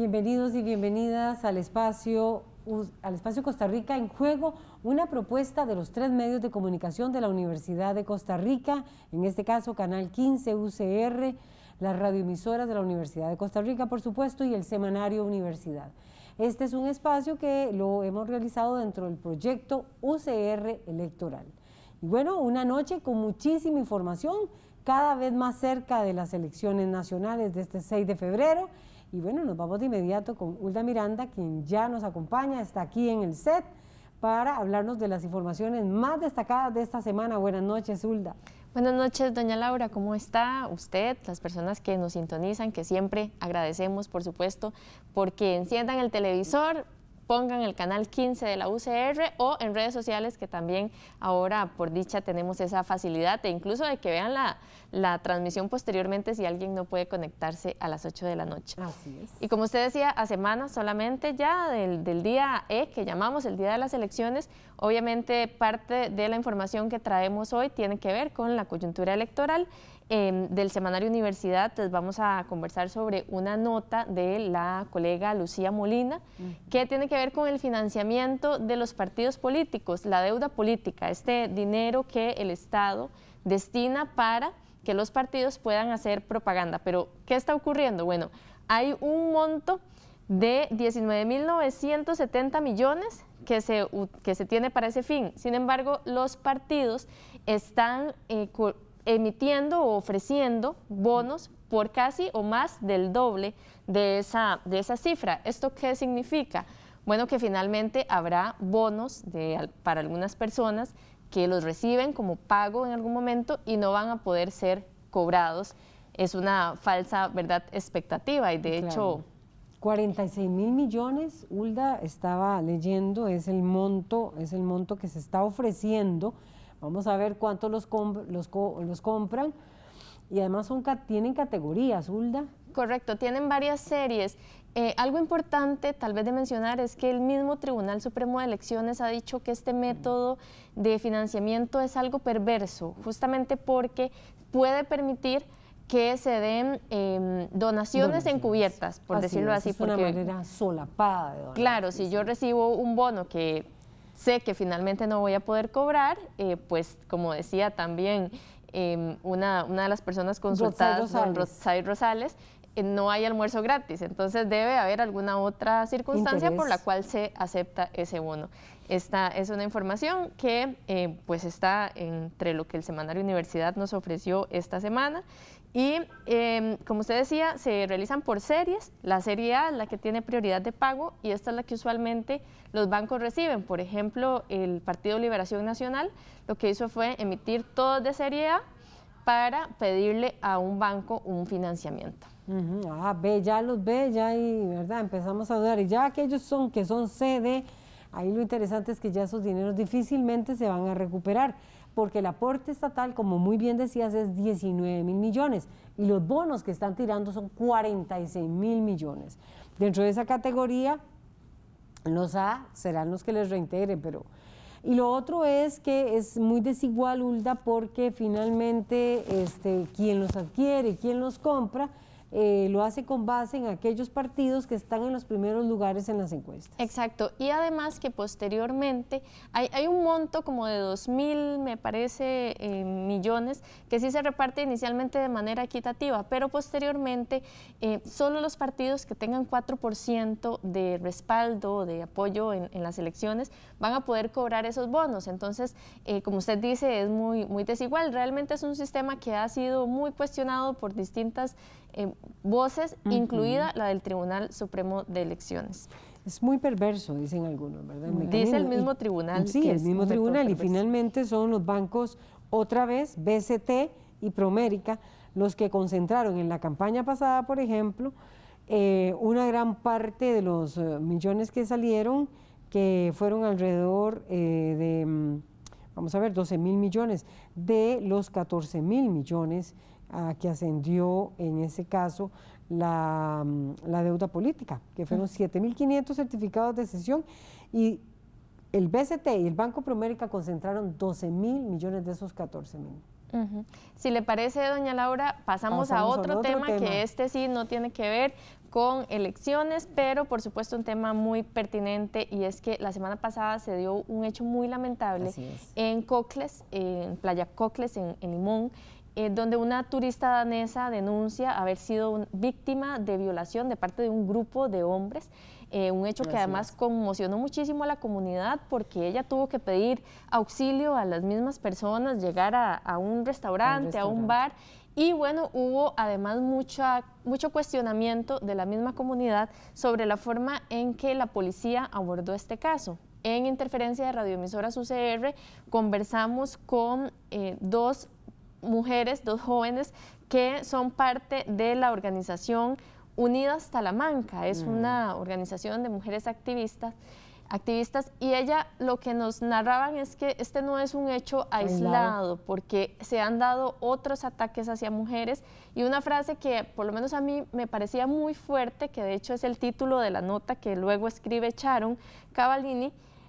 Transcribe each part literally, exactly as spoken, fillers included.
Bienvenidos y bienvenidas al espacio, al espacio Costa Rica en Juego, una propuesta de los tres medios de comunicación de la Universidad de Costa Rica, en este caso Canal quince U C R, las radioemisoras de la Universidad de Costa Rica, por supuesto, y el semanario Universidad. Este es un espacio que lo hemos realizado dentro del proyecto U C R Electoral. Y bueno, una noche con muchísima información, cada vez más cerca de las elecciones nacionales de este seis de febrero. Y bueno, nos vamos de inmediato con Hulda Miranda, quien ya nos acompaña, está aquí en el set para hablarnos de las informaciones más destacadas de esta semana. Buenas noches, Hulda. Buenas noches, doña Laura, ¿cómo está usted? Las personas que nos sintonizan, que siempre agradecemos, por supuesto, porque enciendan el televisor, pongan el canal quince de la U C R o en redes sociales, que también ahora por dicha tenemos esa facilidad e incluso de que vean la, la transmisión posteriormente si alguien no puede conectarse a las ocho de la noche. Así es. Y como usted decía, a semanas solamente ya del, del día E, que llamamos el día de las elecciones, obviamente parte de la información que traemos hoy tiene que ver con la coyuntura electoral. Eh, del semanario Universidad les vamos a conversar sobre una nota de la colega Lucía Molina, uh-huh. que tiene que ver con el financiamiento de los partidos políticos, la deuda política, este dinero que el Estado destina para que los partidos puedan hacer propaganda. Pero, ¿qué está ocurriendo? Bueno, hay un monto de diecinueve mil novecientos setenta millones que se, que se tiene para ese fin. Sin embargo, los partidos están eh, emitiendo o ofreciendo bonos por casi o más del doble de esa, de esa cifra. ¿Esto qué significa? Bueno, que finalmente habrá bonos de, para algunas personas que los reciben como pago en algún momento y no van a poder ser cobrados. Es una falsa, ¿verdad?, expectativa y de claro. hecho... cuarenta y seis mil millones, Hulda, estaba leyendo, es el monto, es el monto que se está ofreciendo. Vamos a ver cuántos los, comp los, co los compran y además son, tienen categorías, Hulda. Correcto, tienen varias series. Eh, algo importante tal vez de mencionar es que el mismo Tribunal Supremo de Elecciones ha dicho que este método de financiamiento es algo perverso, justamente porque puede permitir que se den eh, donaciones, donaciones encubiertas, por así decirlo es, así. Es porque, una manera solapada de donar. Claro, si yo recibo un bono que sé que finalmente no voy a poder cobrar, eh, pues como decía también eh, una, una de las personas consultadas, don Rotzai Rosales, eh, no hay almuerzo gratis, entonces debe haber alguna otra circunstancia Interés. por la cual se acepta ese bono. Esta es una información que eh, pues está entre lo que el semanario Universidad nos ofreció esta semana. Y eh, como usted decía, se realizan por series. La serie A es la que tiene prioridad de pago y esta es la que usualmente los bancos reciben. Por ejemplo, el Partido Liberación Nacional lo que hizo fue emitir todos de serie A para pedirle a un banco un financiamiento. Uh-huh. Ah, ve, ya los ve, ya ahí, ¿verdad? Empezamos a dudar. Y ya aquellos son que son C D, ahí lo interesante es que ya esos dineros difícilmente se van a recuperar, porque el aporte estatal, como muy bien decías, es diecinueve mil millones y los bonos que están tirando son cuarenta y seis mil millones. Dentro de esa categoría, los A serán los que les reintegren, pero... Y lo otro es que es muy desigual, Hulda, porque finalmente este, quien los adquiere y quien los compra, Eh, lo hace con base en aquellos partidos que están en los primeros lugares en las encuestas. Exacto, y además que posteriormente hay, hay un monto como de dos mil, me parece, eh, millones, que sí se reparte inicialmente de manera equitativa, pero posteriormente eh, solo los partidos que tengan cuatro por ciento de respaldo, de apoyo en, en las elecciones, van a poder cobrar esos bonos. Entonces, eh, como usted dice, es muy, muy desigual. Realmente es un sistema que ha sido muy cuestionado por distintas Eh, voces, uh-huh. incluida la del Tribunal Supremo de Elecciones. Es muy perverso, dicen algunos, ¿verdad? El Dice el mismo y, tribunal. Sí, que el es mismo tribunal y finalmente son los bancos, otra vez, B C T y Promérica, los que concentraron en la campaña pasada, por ejemplo, eh, una gran parte de los uh, millones que salieron, que fueron alrededor eh, de, um, vamos a ver, doce mil millones, de los catorce mil millones a que ascendió en ese caso la, la deuda política, que fueron siete mil quinientos certificados de cesión y el B C T y el Banco Promérica concentraron doce mil millones de esos catorce mil. Uh-huh. Si le parece, doña Laura, pasamos, pasamos a otro, otro tema, tema que este sí no tiene que ver con elecciones, pero por supuesto un tema muy pertinente, y es que la semana pasada se dio un hecho muy lamentable en Cocles, en Playa Cocles, en, en Limón, eh, donde una turista danesa denuncia haber sido un, víctima de violación de parte de un grupo de hombres. Eh, un hecho que además conmocionó muchísimo a la comunidad, porque ella tuvo que pedir auxilio a las mismas personas, llegar a, a un restaurante, un restaurante, a un bar, y bueno, hubo además mucha, mucho cuestionamiento de la misma comunidad sobre la forma en que la policía abordó este caso. En Interferencia de Radioemisoras U C R conversamos con eh, dos mujeres, dos jóvenes que son parte de la organización Unidas Talamanca. Es una organización de mujeres activistas, activistas, y ella lo que nos narraban es que este no es un hecho aislado, porque se han dado otros ataques hacia mujeres, y una frase que por lo menos a mí me parecía muy fuerte, que de hecho es el título de la nota que luego escribe Sharon Cavallini,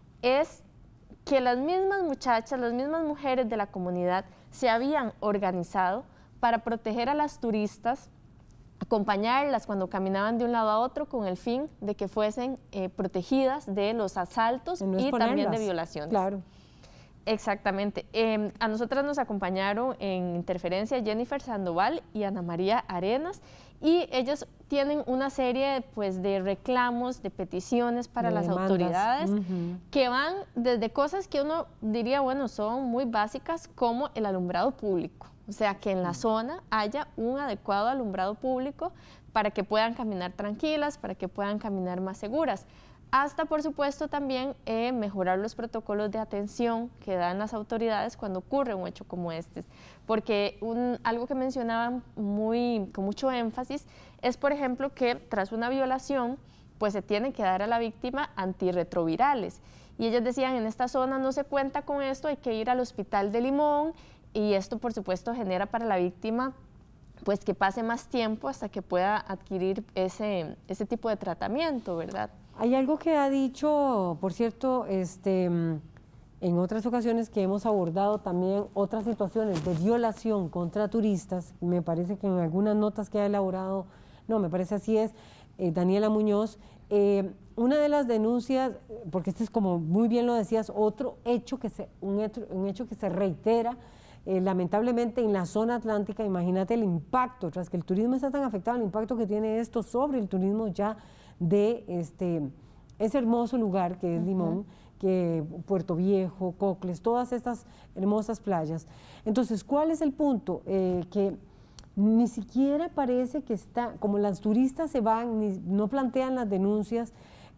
es que las mismas muchachas, las mismas mujeres de la comunidad se habían organizado para proteger a las turistas, acompañarlas cuando caminaban de un lado a otro, con el fin de que fuesen eh, protegidas de los asaltos no y también de violaciones. Claro. Exactamente. Eh, a nosotras nos acompañaron en Interferencia Jennifer Sandoval y Ana María Arenas, y ellos tienen una serie pues, de reclamos, de peticiones para de las demandas. autoridades, uh-huh. que van desde cosas que uno diría, bueno, son muy básicas, como el alumbrado público. O sea, que en la zona haya un adecuado alumbrado público para que puedan caminar tranquilas, para que puedan caminar más seguras. Hasta, por supuesto, también eh, mejorar los protocolos de atención que dan las autoridades cuando ocurre un hecho como este. Porque un, algo que mencionaban muy, con mucho énfasis es, por ejemplo, que tras una violación, pues se tiene que dar a la víctima antirretrovirales. Y ellos decían, en esta zona no se cuenta con esto, hay que ir al hospital de Limón, y esto, por supuesto, genera para la víctima pues que pase más tiempo hasta que pueda adquirir ese, ese tipo de tratamiento, ¿verdad? Hay algo que ha dicho, por cierto, este, en otras ocasiones que hemos abordado también otras situaciones de violación contra turistas, me parece que en algunas notas que ha elaborado, no, me parece así es, eh, Daniela Muñoz, eh, una de las denuncias, porque este es como muy bien lo decías, otro hecho que se, un hecho, un hecho que se reitera, Eh, lamentablemente en la zona atlántica, imagínate el impacto, tras que el turismo está tan afectado, el impacto que tiene esto sobre el turismo ya de este, ese hermoso lugar que es uh-huh. Limón, que Puerto Viejo, Cocles, todas estas hermosas playas. Entonces, ¿cuál es el punto? Eh, que ni siquiera parece que está, como las turistas se van, ni, no plantean las denuncias,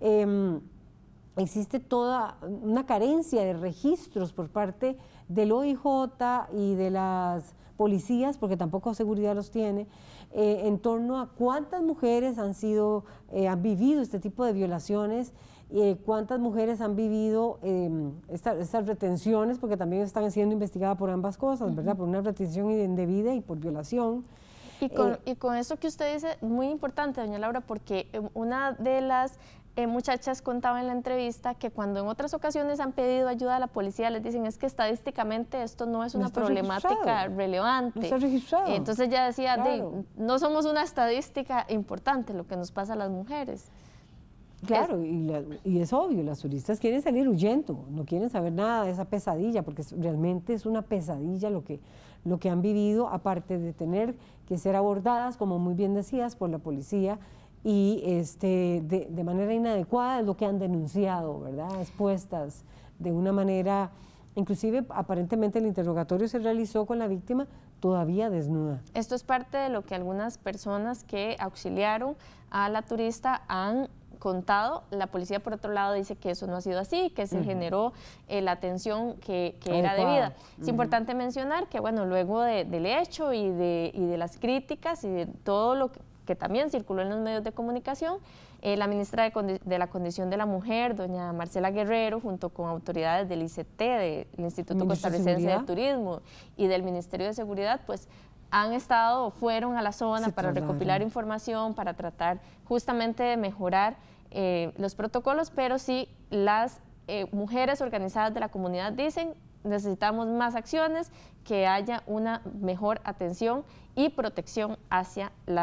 eh, existe toda una carencia de registros por parte del O I J y de las policías, porque tampoco seguridad los tiene, eh, en torno a cuántas mujeres han sido, eh, han vivido este tipo de violaciones, eh, cuántas mujeres han vivido eh, esta, estas retenciones, porque también están siendo investigadas por ambas cosas, ¿verdad? Uh-huh. Por una retención indebida y por violación. Y con, eh, y con eso que usted dice, muy importante, doña Laura, porque una de las Eh, muchachas contaba en la entrevista que cuando en otras ocasiones han pedido ayuda a la policía, les dicen es que estadísticamente esto no es una no problemática registrado. relevante. No está registrado. Eh, entonces ella decía, claro. de, no somos una estadística importante lo que nos pasa a las mujeres. Claro, es, y, la, y es obvio, las turistas quieren salir huyendo, no quieren saber nada de esa pesadilla, porque es, realmente es una pesadilla lo que, lo que han vivido, aparte de tener que ser abordadas, como muy bien decías, por la policía, y este, de, de manera inadecuada es lo que han denunciado, ¿verdad? Expuestas de una manera, inclusive aparentemente el interrogatorio se realizó con la víctima todavía desnuda. Esto es parte de lo que algunas personas que auxiliaron a la turista han contado. La policía, por otro lado, dice que eso no ha sido así, que se uh-huh. generó eh, la atención que, que era debida. Es uh-huh. importante mencionar que, bueno, luego de, del hecho y de, y de las críticas y de todo lo que que también circuló en los medios de comunicación, eh, la ministra de, de la Condición de la Mujer, doña Marcela Guerrero, junto con autoridades del I C T, del Instituto Costarricense de, de Turismo y del Ministerio de Seguridad, pues han estado, fueron a la zona sí, para claro. recopilar información, para tratar justamente de mejorar eh, los protocolos, pero sí las eh, mujeres organizadas de la comunidad dicen necesitamos más acciones, que haya una mejor atención y protección hacia las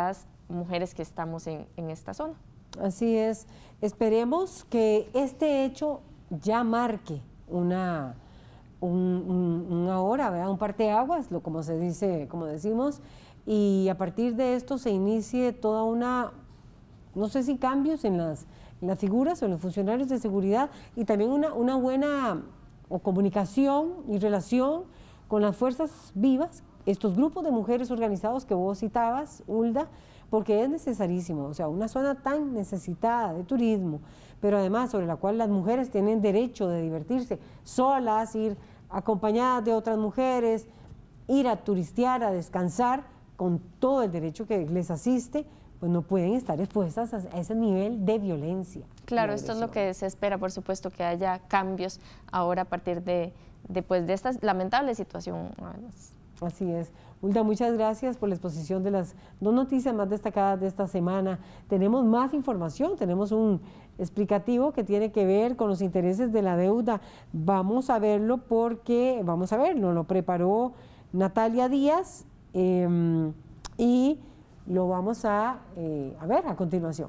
mujeres que estamos en, en esta zona. Así es. Esperemos que este hecho ya marque una, un, un, una hora, ¿verdad? Un parteaguas, lo como se dice, como decimos, y a partir de esto se inicie toda una, no sé si cambios en las, en las figuras o en los funcionarios de seguridad, y también una, una buena o comunicación y relación con las fuerzas vivas, estos grupos de mujeres organizados que vos citabas, Hulda, porque es necesarísimo, o sea, una zona tan necesitada de turismo, pero además sobre la cual las mujeres tienen derecho de divertirse solas, ir acompañadas de otras mujeres, ir a turistear, a descansar, con todo el derecho que les asiste, pues no pueden estar expuestas a ese nivel de violencia. Claro, esto es lo que se espera, por supuesto, que haya cambios ahora a partir de, de, pues, de esta lamentable situación. Además. Así es. Hulda, muchas gracias por la exposición de las dos noticias más destacadas de esta semana. Tenemos más información, tenemos un explicativo que tiene que ver con los intereses de la deuda. Vamos a verlo porque, vamos a verlo, lo preparó Natalia Díaz eh, y lo vamos a, eh, a ver a continuación.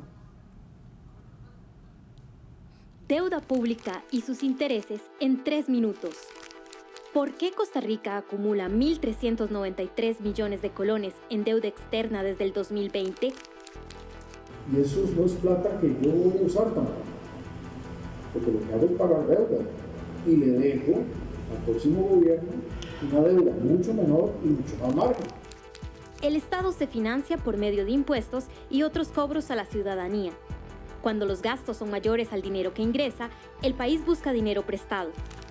Deuda pública y sus intereses en tres minutos. ¿Por qué Costa Rica acumula mil trescientos noventa y tres millones de colones en deuda externa desde el dos mil veinte? Y eso no es plata que yo voy a usar tampoco, porque lo que hago es pagar deuda y le dejo al próximo gobierno una deuda mucho menor y mucho más margen. El Estado se financia por medio de impuestos y otros cobros a la ciudadanía. Cuando los gastos son mayores al dinero que ingresa, el país busca dinero prestado.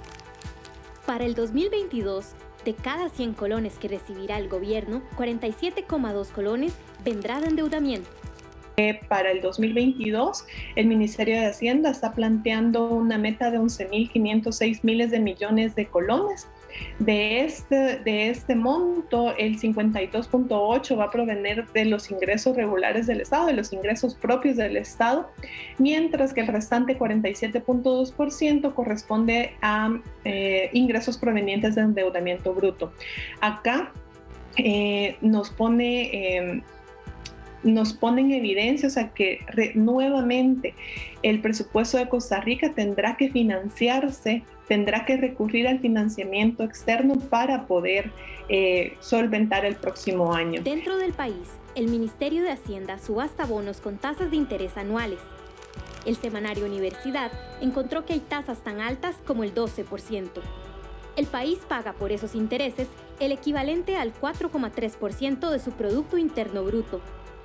Para el dos mil veintidós, de cada cien colones que recibirá el gobierno, cuarenta y siete coma dos colones vendrá de endeudamiento. Para el dos mil veintidós, el Ministerio de Hacienda está planteando una meta de once mil quinientos seis miles de millones de colones. De este, de este monto, el cincuenta y dos punto ocho va a provenir de los ingresos regulares del Estado, de los ingresos propios del Estado, mientras que el restante cuarenta y siete punto dos por ciento corresponde a eh, ingresos provenientes de endeudamiento bruto. Acá eh, nos pone... Eh, nos pone en evidencia, o sea, que re, nuevamente el presupuesto de Costa Rica tendrá que financiarse, tendrá que recurrir al financiamiento externo para poder eh, solventar el próximo año. Dentro del país, el Ministerio de Hacienda subasta bonos con tasas de interés anuales. El semanario Universidad encontró que hay tasas tan altas como el doce por ciento. El país paga por esos intereses el equivalente al cuatro coma tres por ciento de su Producto Interno Bruto.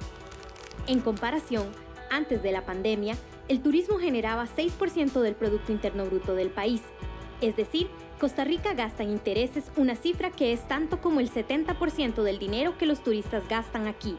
En comparación, antes de la pandemia, el turismo generaba seis por ciento del Producto Interno Bruto del país. Es decir, Costa Rica gasta en intereses una cifra que es tanto como el setenta por ciento del dinero que los turistas gastan aquí.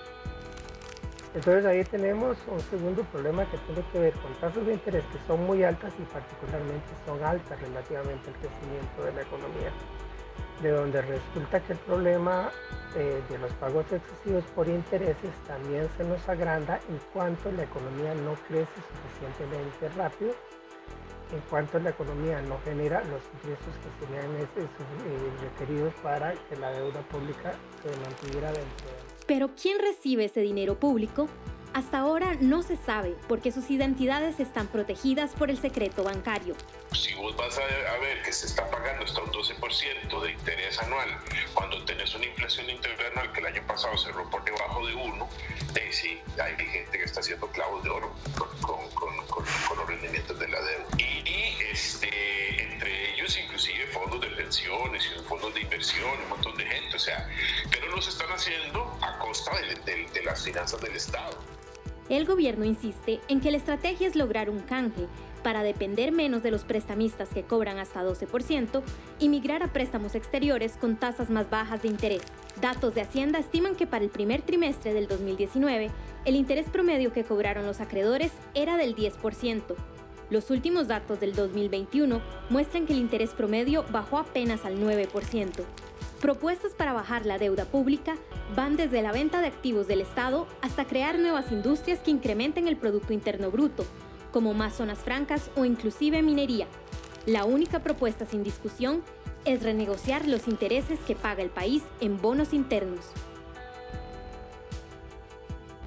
Entonces ahí tenemos un segundo problema que tiene que ver con tasas de interés que son muy altas y particularmente son altas relativamente al crecimiento de la economía, de donde resulta que el problema eh, de los pagos excesivos por intereses también se nos agranda en cuanto la economía no crece suficientemente rápido, en cuanto la economía no genera los ingresos que serían eh, requeridos para que la deuda pública se mantuviera dentro de... Pero ¿quién recibe ese dinero público? Hasta ahora no se sabe porque sus identidades están protegidas por el secreto bancario. Si vos vas a, a ver que se está pagando hasta un doce por ciento de interés anual, cuando tenés una inflación interanual que el año pasado cerró por debajo de uno, eh, sí, hay gente que está haciendo clavos de oro con, con, con, con, con los rendimientos de la deuda. Y, y este, entre ellos inclusive fondos de pensiones y fondos de inversión, un montón de gente, o sea, pero los están haciendo a costa de, de, de las finanzas del Estado. El gobierno insiste en que la estrategia es lograr un canje para depender menos de los prestamistas que cobran hasta doce por ciento y migrar a préstamos exteriores con tasas más bajas de interés. Datos de Hacienda estiman que para el primer trimestre del dos mil diecinueve, el interés promedio que cobraron los acreedores era del diez por ciento. Los últimos datos del dos mil veintiuno muestran que el interés promedio bajó apenas al nueve por ciento. Propuestas para bajar la deuda pública van desde la venta de activos del Estado hasta crear nuevas industrias que incrementen el Producto Interno Bruto, como más zonas francas o inclusive minería. La única propuesta sin discusión es renegociar los intereses que paga el país en bonos internos.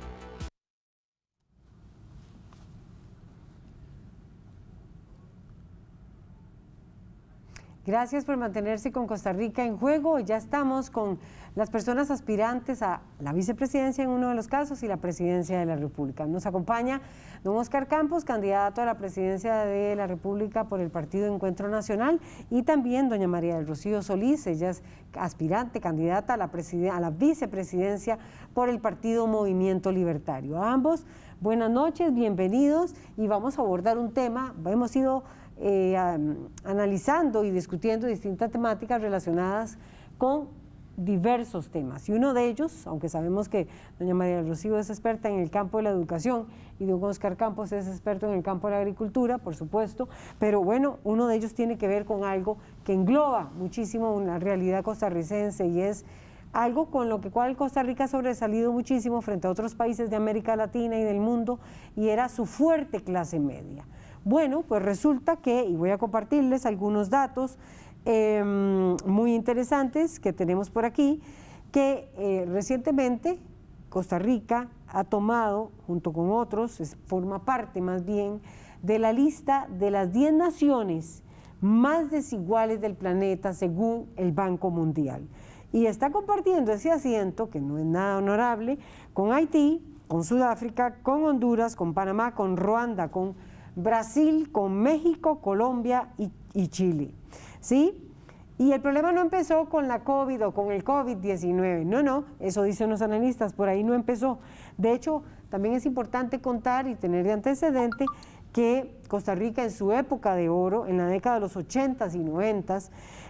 Gracias por mantenerse con Costa Rica en juego. Ya estamos con las personas aspirantes a la vicepresidencia en uno de los casos y la presidencia de la República. Nos acompaña don Óscar Campos, candidato a la presidencia de la República por el Partido Encuentro Nacional, y también doña María del Rocío Solís, ella es aspirante, candidata a la, a la vicepresidencia por el Partido Movimiento Libertario. A ambos, buenas noches, bienvenidos, y vamos a abordar un tema. Hemos ido Eh, um, analizando y discutiendo distintas temáticas relacionadas con diversos temas, y uno de ellos, aunque sabemos que doña María del Rocío es experta en el campo de la educación y don Óscar Campos es experto en el campo de la agricultura, por supuesto, pero bueno, uno de ellos tiene que ver con algo que engloba muchísimo una realidad costarricense, y es algo con lo que cual Costa Rica ha sobresalido muchísimo frente a otros países de América Latina y del mundo, y era su fuerte clase media. Bueno, pues resulta que, y voy a compartirles algunos datos eh, muy interesantes que tenemos por aquí, que eh, recientemente Costa Rica ha tomado, junto con otros, es, forma parte más bien de la lista de las diez naciones más desiguales del planeta según el Banco Mundial. Y está compartiendo ese asiento, que no es nada honorable, con Haití, con Sudáfrica, con Honduras, con Panamá, con Ruanda, con Brasil, con México, Colombia y, y Chile, ¿sí? Y el problema no empezó con la COVID o con el COVID diecinueve, no, no, eso dicen los analistas, por ahí no empezó. De hecho, también es importante contar y tener de antecedente que Costa Rica en su época de oro, en la década de los ochentas y noventas,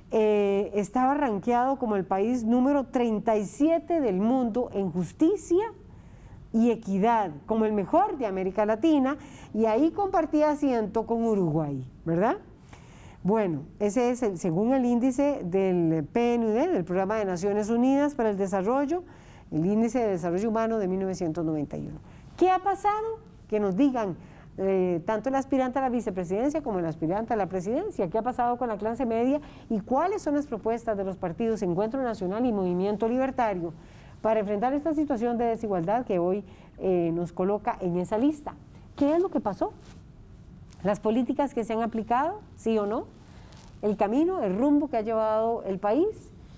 eh, estaba rankeado como el país número treinta y siete del mundo en justicia y equidad, como el mejor de América Latina, y ahí compartía asiento con Uruguay, ¿verdad? Bueno, ese es el, según el índice del P N U D, del Programa de Naciones Unidas para el Desarrollo, el índice de desarrollo humano de mil novecientos noventa y uno. ¿Qué ha pasado? Que nos digan eh, tanto el aspirante a la vicepresidencia como el aspirante a la presidencia, ¿qué ha pasado con la clase media y cuáles son las propuestas de los partidos Encuentro Nacional y Movimiento Libertario para enfrentar esta situación de desigualdad que hoy eh, nos coloca en esa lista? ¿Qué es lo que pasó? ¿Las políticas que se han aplicado, sí o no? ¿El camino, el rumbo que ha llevado el país?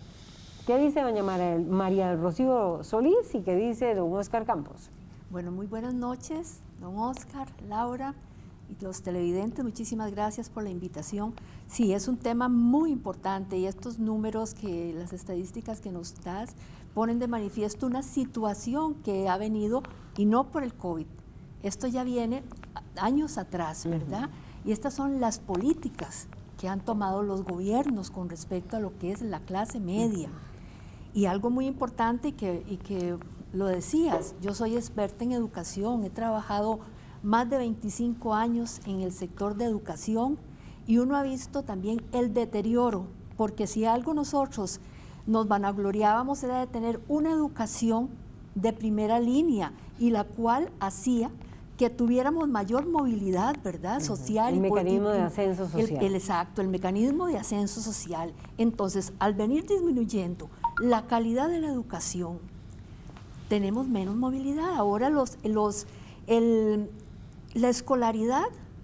¿Qué dice doña María del Rocío Solís y qué dice don Óscar Campos? Bueno, muy buenas noches, don Óscar, Laura y los televidentes, muchísimas gracias por la invitación. Sí, es un tema muy importante, y estos números, que las estadísticas que nos das, ponen de manifiesto una situación que ha venido, y no por el COVID, esto ya viene años atrás, ¿verdad? Uh-huh. Y estas son las políticas que han tomado los gobiernos con respecto a lo que es la clase media. Uh-huh. Y algo muy importante, y que, y que lo decías, yo soy experta en educación, he trabajado más de veinticinco años en el sector de educación, y uno ha visto también el deterioro, porque si algo nosotros nos vanagloriábamos era de tener una educación de primera línea, y la cual hacía que tuviéramos mayor movilidad, ¿verdad? Social. El y mecanismo de ascenso social. El, el, exacto, el mecanismo de ascenso social. Entonces, al venir disminuyendo la calidad de la educación, tenemos menos movilidad. Ahora los, los, el, la escolaridad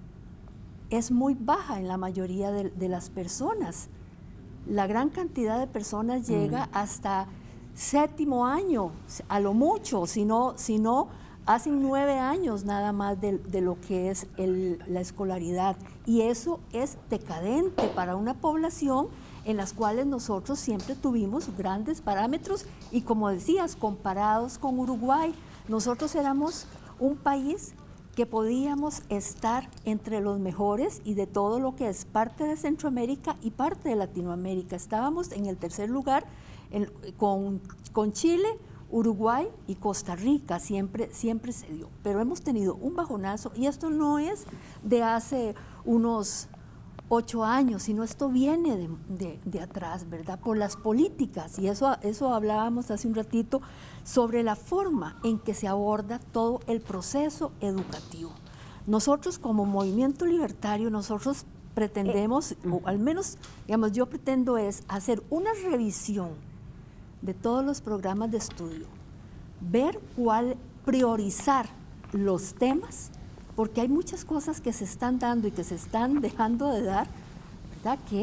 es muy baja en la mayoría de, de las personas. La gran cantidad de personas llega mm. hasta séptimo año, a lo mucho, si no, si no hacen nueve años nada más de, de lo que es el, la escolaridad. Y eso es decadente para una población en las cuales nosotros siempre tuvimos grandes parámetros, y como decías, comparados con Uruguay, nosotros éramos un país que podíamos estar entre los mejores y de todo lo que es parte de Centroamérica y parte de Latinoamérica. Estábamos en el tercer lugar en, con, con Chile, Uruguay y Costa Rica, siempre, siempre se dio. Pero hemos tenido un bajonazo, y esto no es de hace unos ocho años, sino esto viene de, de, de atrás, ¿verdad? Por las políticas, y eso, eso hablábamos hace un ratito, sobre la forma en que se aborda todo el proceso educativo. Nosotros como movimiento libertario, nosotros pretendemos, eh, o al menos, digamos, yo pretendo es hacer una revisión de todos los programas de estudio, ver cuál, priorizar los temas, porque hay muchas cosas que se están dando y que se están dejando de dar, ¿verdad? Que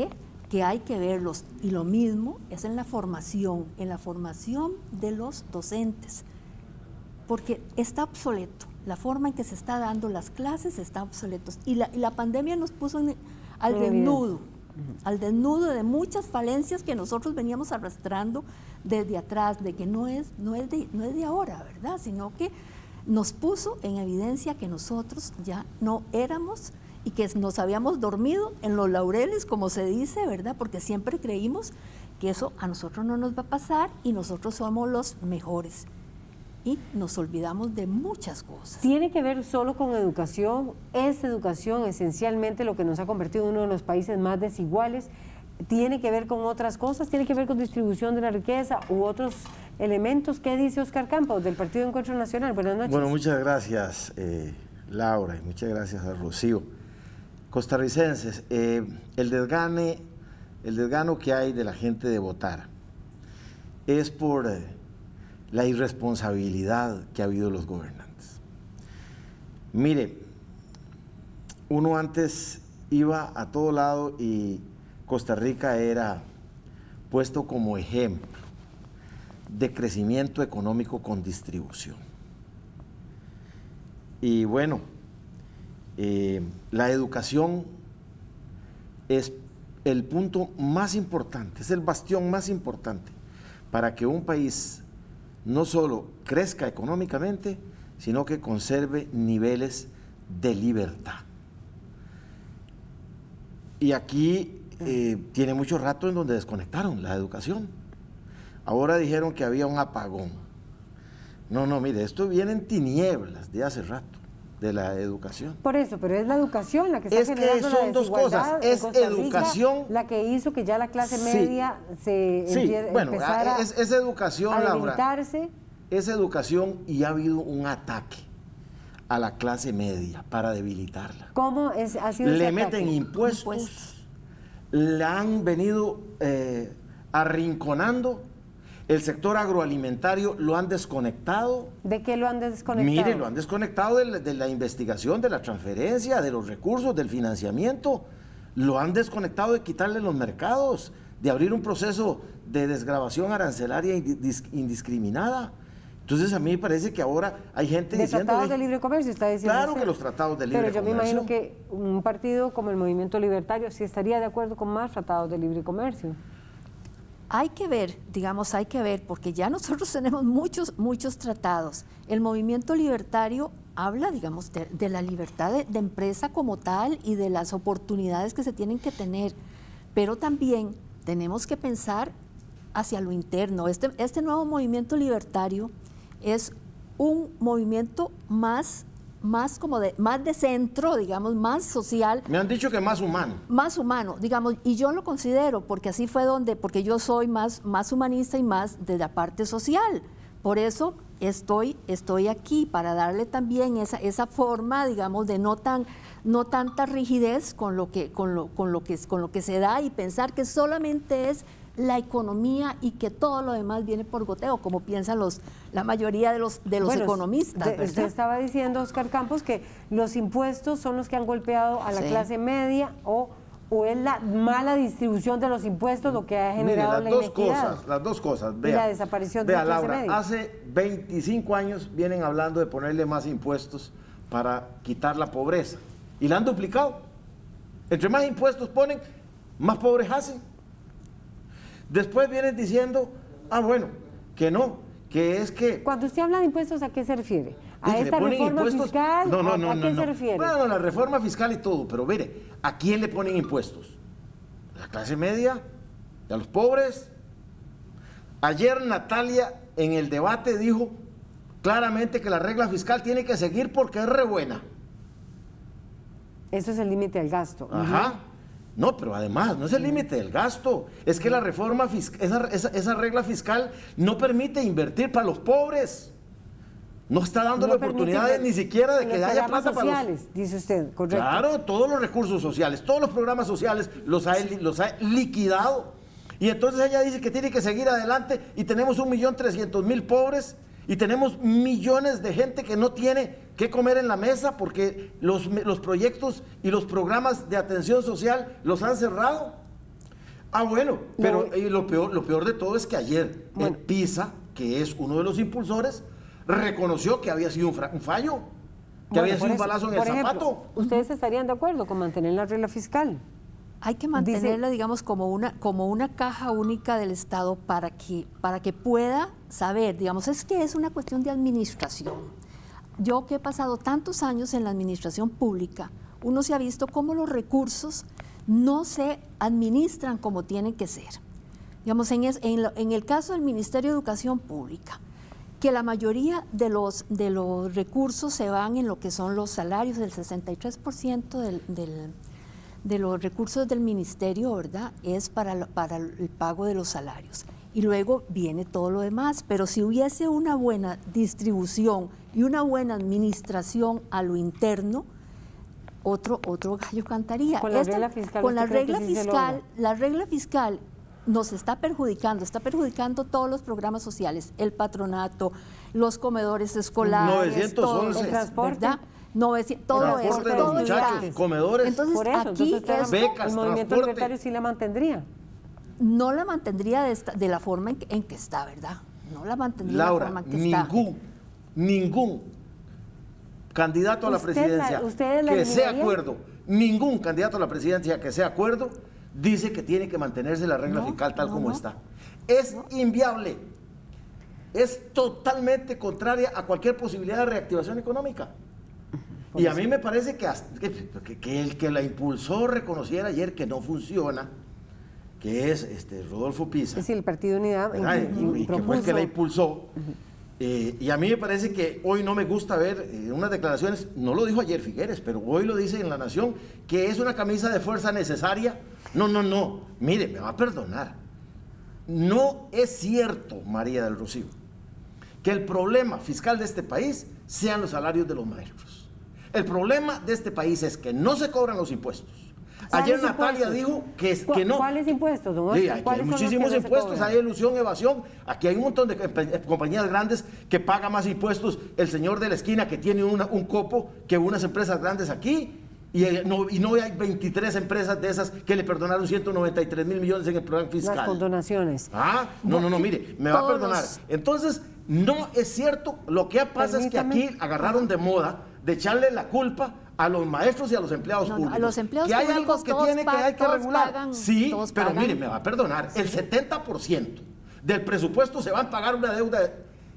que hay que verlos. Y lo mismo es en la formación, en la formación de los docentes, porque está obsoleto. La forma en que se está dando las clases está obsoleto. Y la, y la pandemia nos puso en, al Muy desnudo, bien. al desnudo de muchas falencias que nosotros veníamos arrastrando desde atrás, de que no es, no es, de, no es de ahora, ¿verdad? Sino que nos puso en evidencia que nosotros ya no éramos y que nos habíamos dormido en los laureles, como se dice, ¿verdad? Porque siempre creímos que eso a nosotros no nos va a pasar y nosotros somos los mejores. Y nos olvidamos de muchas cosas. ¿Tiene que ver solo con educación? ¿Es educación esencialmente lo que nos ha convertido en uno de los países más desiguales? ¿Tiene que ver con otras cosas? ¿Tiene que ver con distribución de la riqueza u otros elementos? ¿Qué dice Oscar Campos del Partido Encuentro Nacional? Buenas noches. Bueno, muchas gracias, eh, Laura, y muchas gracias a Rocío. Costarricenses, eh, el desgane, el desgano que hay de la gente de votar es por eh, la irresponsabilidad que ha habido de los gobernantes. Mire, uno antes iba a todo lado y Costa Rica era puesto como ejemplo de crecimiento económico con distribución. Y bueno, eh, la educación es el punto más importante, es el bastión más importante para que un país no solo crezca económicamente, sino que conserve niveles de libertad. Y aquí eh, tiene mucho rato en donde desconectaron la educación. Ahora dijeron que había un apagón. No, no, mire, esto viene en tinieblas de hace rato, de la educación. Por eso, pero es la educación la que está es generando que son la dos cosas, desigualdad en es Costa Rica, educación, la que hizo que ya la clase sí, media se sí, empie- bueno, empezara es, es educación, a Laura, debilitarse. es educación y ha habido un ataque a la clase media para debilitarla. ¿Cómo es, ha sido Le ese meten ataque? impuestos, Impuestos. le han venido eh, arrinconando, el sector agroalimentario lo han desconectado. ¿De qué lo han desconectado? Mire, lo han desconectado de la, de la investigación, de la transferencia, de los recursos, del financiamiento. Lo han desconectado de quitarle los mercados, de abrir un proceso de desgravación arancelaria indis- indiscriminada. Entonces a mí me parece que ahora hay gente De diciendo... tratados que- de libre comercio, está diciendo Claro usted. que los tratados de libre Pero yo comercio. me imagino que un partido como el Movimiento Libertario sí estaría de acuerdo con más tratados de libre comercio. Hay que ver, digamos, hay que ver, porque ya nosotros tenemos muchos, muchos tratados. El movimiento libertario habla, digamos, de, de la libertad de, de empresa como tal y de las oportunidades que se tienen que tener, pero también tenemos que pensar hacia lo interno. Este, este nuevo movimiento libertario es un movimiento más, más como de, más de centro, digamos, más social. Me han dicho que más humano. Más humano, digamos, y yo lo considero, porque así fue donde, porque yo soy más, más humanista y más de la parte social. Por eso estoy, estoy aquí, para darle también esa, esa forma, digamos, de no tan, no tanta rigidez con lo que, con lo, con lo que, con lo que se da y pensar que solamente es la economía y que todo lo demás viene por goteo, como piensan los, la mayoría de los, de los Bueno, economistas. de- ¿verdad? usted estaba diciendo, Oscar Campos, que los impuestos son los que han golpeado a la Sí. clase media o, o es la mala distribución de los impuestos lo que ha generado Mire, la las dos inequidad. cosas, las dos cosas. Y Vea, la desaparición de vea, la clase Laura, media. hace veinticinco años vienen hablando de ponerle más impuestos para quitar la pobreza. Y la han duplicado. Entre más impuestos ponen, más pobres hacen. Después vienen diciendo, ah, bueno, que no, que es que... Cuando usted habla de impuestos, ¿a qué se refiere? ¿A que le esta ponen reforma impuestos. fiscal? No, no, ¿A, no, a no, qué no. se refiere? Bueno, la reforma fiscal y todo, pero mire, ¿a quién le ponen impuestos? ¿A la clase media? ¿A los pobres? Ayer Natalia en el debate dijo claramente que la regla fiscal tiene que seguir porque es re buena. Eso es el límite del gasto. Ajá. No, pero además, no es el límite del gasto, es que la reforma fiscal, esa, esa, esa regla fiscal no permite invertir para los pobres. No está dándole No permite oportunidades inver- ni siquiera de en que los haya programas plata para los... sociales, dice usted, correcto. Claro, todos los recursos sociales, todos los programas sociales los ha, los ha liquidado. Y entonces ella dice que tiene que seguir adelante y tenemos un millón trescientos mil pobres y tenemos millones de gente que no tiene qué comer en la mesa porque los, los proyectos y los programas de atención social los han cerrado. Ah, bueno, pero No. eh, lo, peor, lo peor de todo es que ayer Bueno. el PISA, que es uno de los impulsores, reconoció que había sido un, fra- un fallo, que Bueno, había por sido un eso, balazo en por el ejemplo, zapato. ¿ustedes estarían de acuerdo con mantener la regla fiscal? Hay que mantenerla, digamos, como una, como una caja única del Estado para que, para que pueda saber, digamos, es que es una cuestión de administración. Yo que he pasado tantos años en la administración pública, uno se ha visto cómo los recursos no se administran como tienen que ser. Digamos, en, es- en lo- en el caso del Ministerio de Educación Pública, que la mayoría de los, de los recursos se van en lo que son los salarios, el sesenta y tres por ciento del, del, de los recursos del ministerio, ¿verdad?, es para, lo- para el pago de los salarios. Y luego viene todo lo demás. Pero si hubiese una buena distribución y una buena administración a lo interno, otro, otro gallo cantaría. Con la Esta- regla fiscal, Con la ¿usted cree que regla sí se fiscal, logra? la regla fiscal nos está perjudicando, está perjudicando todos los programas sociales, el patronato, los comedores escolares, novecientos once. todo eso, El transporte. ¿verdad? novecientos, todo Transporte eso, de los todo muchachos, está. comedores. Entonces, Por eso, aquí entonces usted la- esto Becas, el movimiento transporte. libertario sí la mantendría. no la mantendría de, esta- de la forma en que, en que está, ¿verdad? No la mantendría de la Laura, forma en que está. ningún, ningún candidato a la ¿Usted la- presidencia usted la que sea eliminaría? acuerdo, ningún candidato a la presidencia que sea acuerdo, dice que tiene que mantenerse la regla No, fiscal tal no, como no. está. Es inviable. Es totalmente contraria a cualquier posibilidad de reactivación económica. Y a mí me parece que, hasta- que, que- que el que la impulsó reconociera ayer que no funciona, que es este, Rodolfo Pisa. Es decir, el Partido Unidad ¿verdad? in- Y, y que fue el que propuso- la impulsó. Eh, y a mí me parece que hoy no me gusta ver eh, unas declaraciones, no lo dijo ayer Figueres, pero hoy lo dice en La Nación, que es una camisa de fuerza necesaria. No, no, no, mire, me va a perdonar. No es cierto, María del Rocío, que el problema fiscal de este país sean los salarios de los maestros. El problema de este país es que no se cobran los impuestos. Ayer ¿Cuáles Natalia impuestos? dijo que, es- ¿Cu- que no. ¿Cuáles impuestos, don Sí, Oscar? hay, hay ¿Cuáles son los que muchísimos no se impuestos, cobran? hay ilusión, evasión. Aquí hay un montón de compa- compañías grandes que pagan más impuestos. El señor de la esquina que tiene una- un copo que unas empresas grandes aquí. Y, eh, no, y no hay veintitrés empresas de esas que le perdonaron ciento noventa y tres mil millones en el programa fiscal. Las condonaciones. Ah, no, no, no, mire, me va a Todos perdonar. los- Entonces, no es cierto. Lo que pasa Permítame. es que aquí agarraron de moda de echarle la culpa a los maestros y a los empleados No, no, a públicos. los empleados que hay públicos algo que todos tiene que pa- hay que todos regular. pagan, sí, todos pero pagan. mire, me va a perdonar. El setenta por ciento del presupuesto se va a pagar una deuda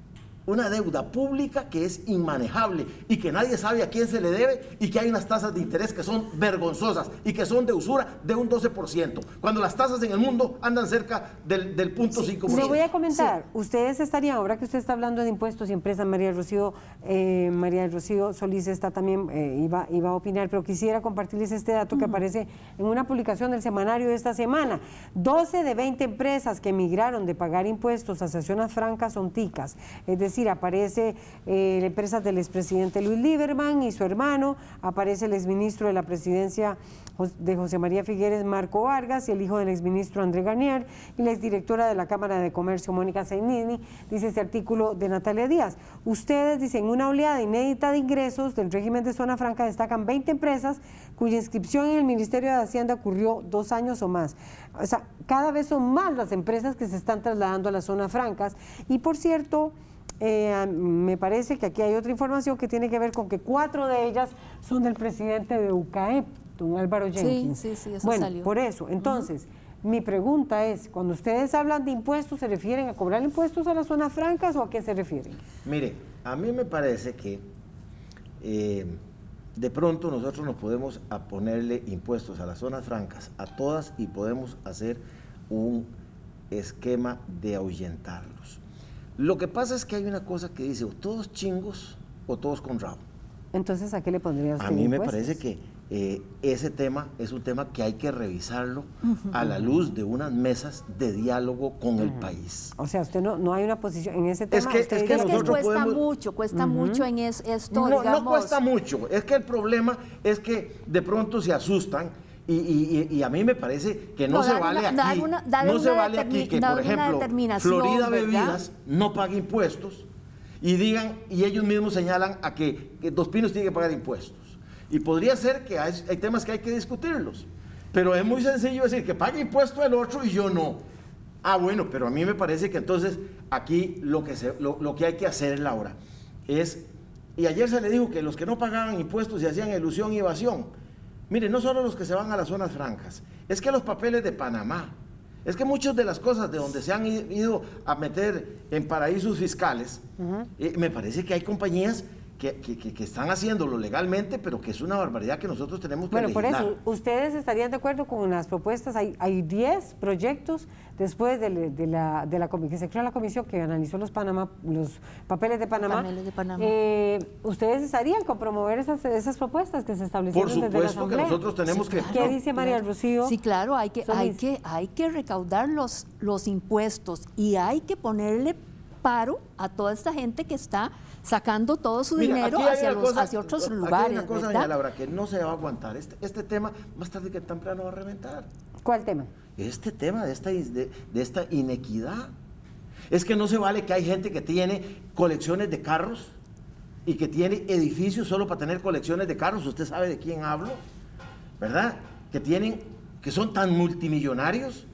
una deuda pública que es inmanejable y que nadie sabe a quién se le debe y que hay unas tasas de interés que son vergonzosas y que son de usura de un doce por ciento, cuando las tasas en el mundo andan cerca del, del punto cinco por ciento. Le voy a comentar, ustedes estarían, ahora que usted está hablando de impuestos y empresas, María del Rocío, eh, María del Rocío Solís está también, eh, iba, iba a opinar, pero quisiera compartirles este dato que aparece en una publicación del semanario de esta semana. doce de veinte empresas que emigraron de pagar impuestos a zonas francas son ticas, es decir, aparece eh, la empresa del expresidente Luis Lieberman y su hermano, aparece el exministro de la presidencia de José María Figueres, Marco Vargas, y el hijo del exministro André Garnier, y la exdirectora de la Cámara de Comercio, Mónica Zainini, dice este artículo de Natalia Díaz. Ustedes dicen, una oleada inédita de ingresos del régimen de zona franca destacan veinte empresas cuya inscripción en el Ministerio de Hacienda ocurrió dos años o más. O sea, cada vez son más las empresas que se están trasladando a las zonas francas, y por cierto, Eh, me parece que aquí hay otra información que tiene que ver con que cuatro de ellas son del presidente de U C A E P, don Álvaro Jenkins. Sí, sí, sí, eso bueno, salió. por eso, entonces, uh-huh. mi pregunta es, cuando ustedes hablan de impuestos, ¿se refieren a cobrar impuestos a las zonas francas o a qué se refieren? Mire, a mí me parece que eh, de pronto nosotros nos podemos a ponerle impuestos a las zonas francas, a todas, y podemos hacer un esquema de ahuyentarlos. Lo que pasa es que hay una cosa que dice, o todos chingos o todos con rabo. Entonces, ¿a qué le pondría usted A mí me impuestos? parece que eh, ese tema es un tema que hay que revisarlo uh-huh. a la luz de unas mesas de diálogo con uh-huh. el país. O sea, usted no, no hay una posición en ese tema. Es que, usted es que, diría, es que nosotros cuesta podemos... mucho, cuesta uh-huh. mucho en es, esto, no, digamos... no cuesta mucho, es que el problema es que de pronto se asustan. Y, y, y a mí me parece que no, No, se dar vale una- aquí, dar una- dar no se una vale aquí determi- que, dar por una ejemplo, determinación, Florida ¿verdad? Bebidas no pague impuestos y digan, y ellos mismos señalan a que, que Dos Pinos tiene que pagar impuestos. Y podría ser que hay, hay temas que hay que discutirlos. Pero es muy sencillo decir que pague impuesto el otro y yo no. Ah, bueno, pero a mí me parece que entonces aquí lo que, se, lo, lo que hay que hacer, Laura, es, y ayer se le dijo que los que no pagaban impuestos y hacían elusión y evasión, miren, no solo los que se van a las zonas francas, es que los papeles de Panamá, es que muchas de las cosas de donde se han ido a meter en paraísos fiscales, uh-huh. eh, me parece que hay compañías que, que, que, que están haciéndolo legalmente, pero que es una barbaridad que nosotros tenemos que Bueno, legislar. por eso, ¿ustedes estarían de acuerdo con las propuestas? Hay, hay diez proyectos después de, de, la, de la que se creó la comisión que analizó los, Panamá, los papeles de Panamá. Paneles de Panamá. Eh, ¿Ustedes estarían con promover esas, esas propuestas que se establecieron por desde la supuesto Asamblea? Que nosotros tenemos sí, que... claro, ¿Qué dice María claro. Rocío? Sí, claro, hay que, hay que, hay que recaudar los, los impuestos y hay que ponerle paro a toda esta gente que está sacando todo su Mira, dinero hacia, los, cosa, hacia otros aquí lugares, hay una cosa, ¿verdad? doña Laura, que no se va a aguantar. Este, este tema, más tarde que temprano va a reventar. ¿Cuál tema? Este tema de esta, de, de esta inequidad. Es que no se vale que hay gente que tiene colecciones de carros y que tiene edificios solo para tener colecciones de carros. Usted sabe de quién hablo, ¿verdad? Que tienen, que son tan multimillonarios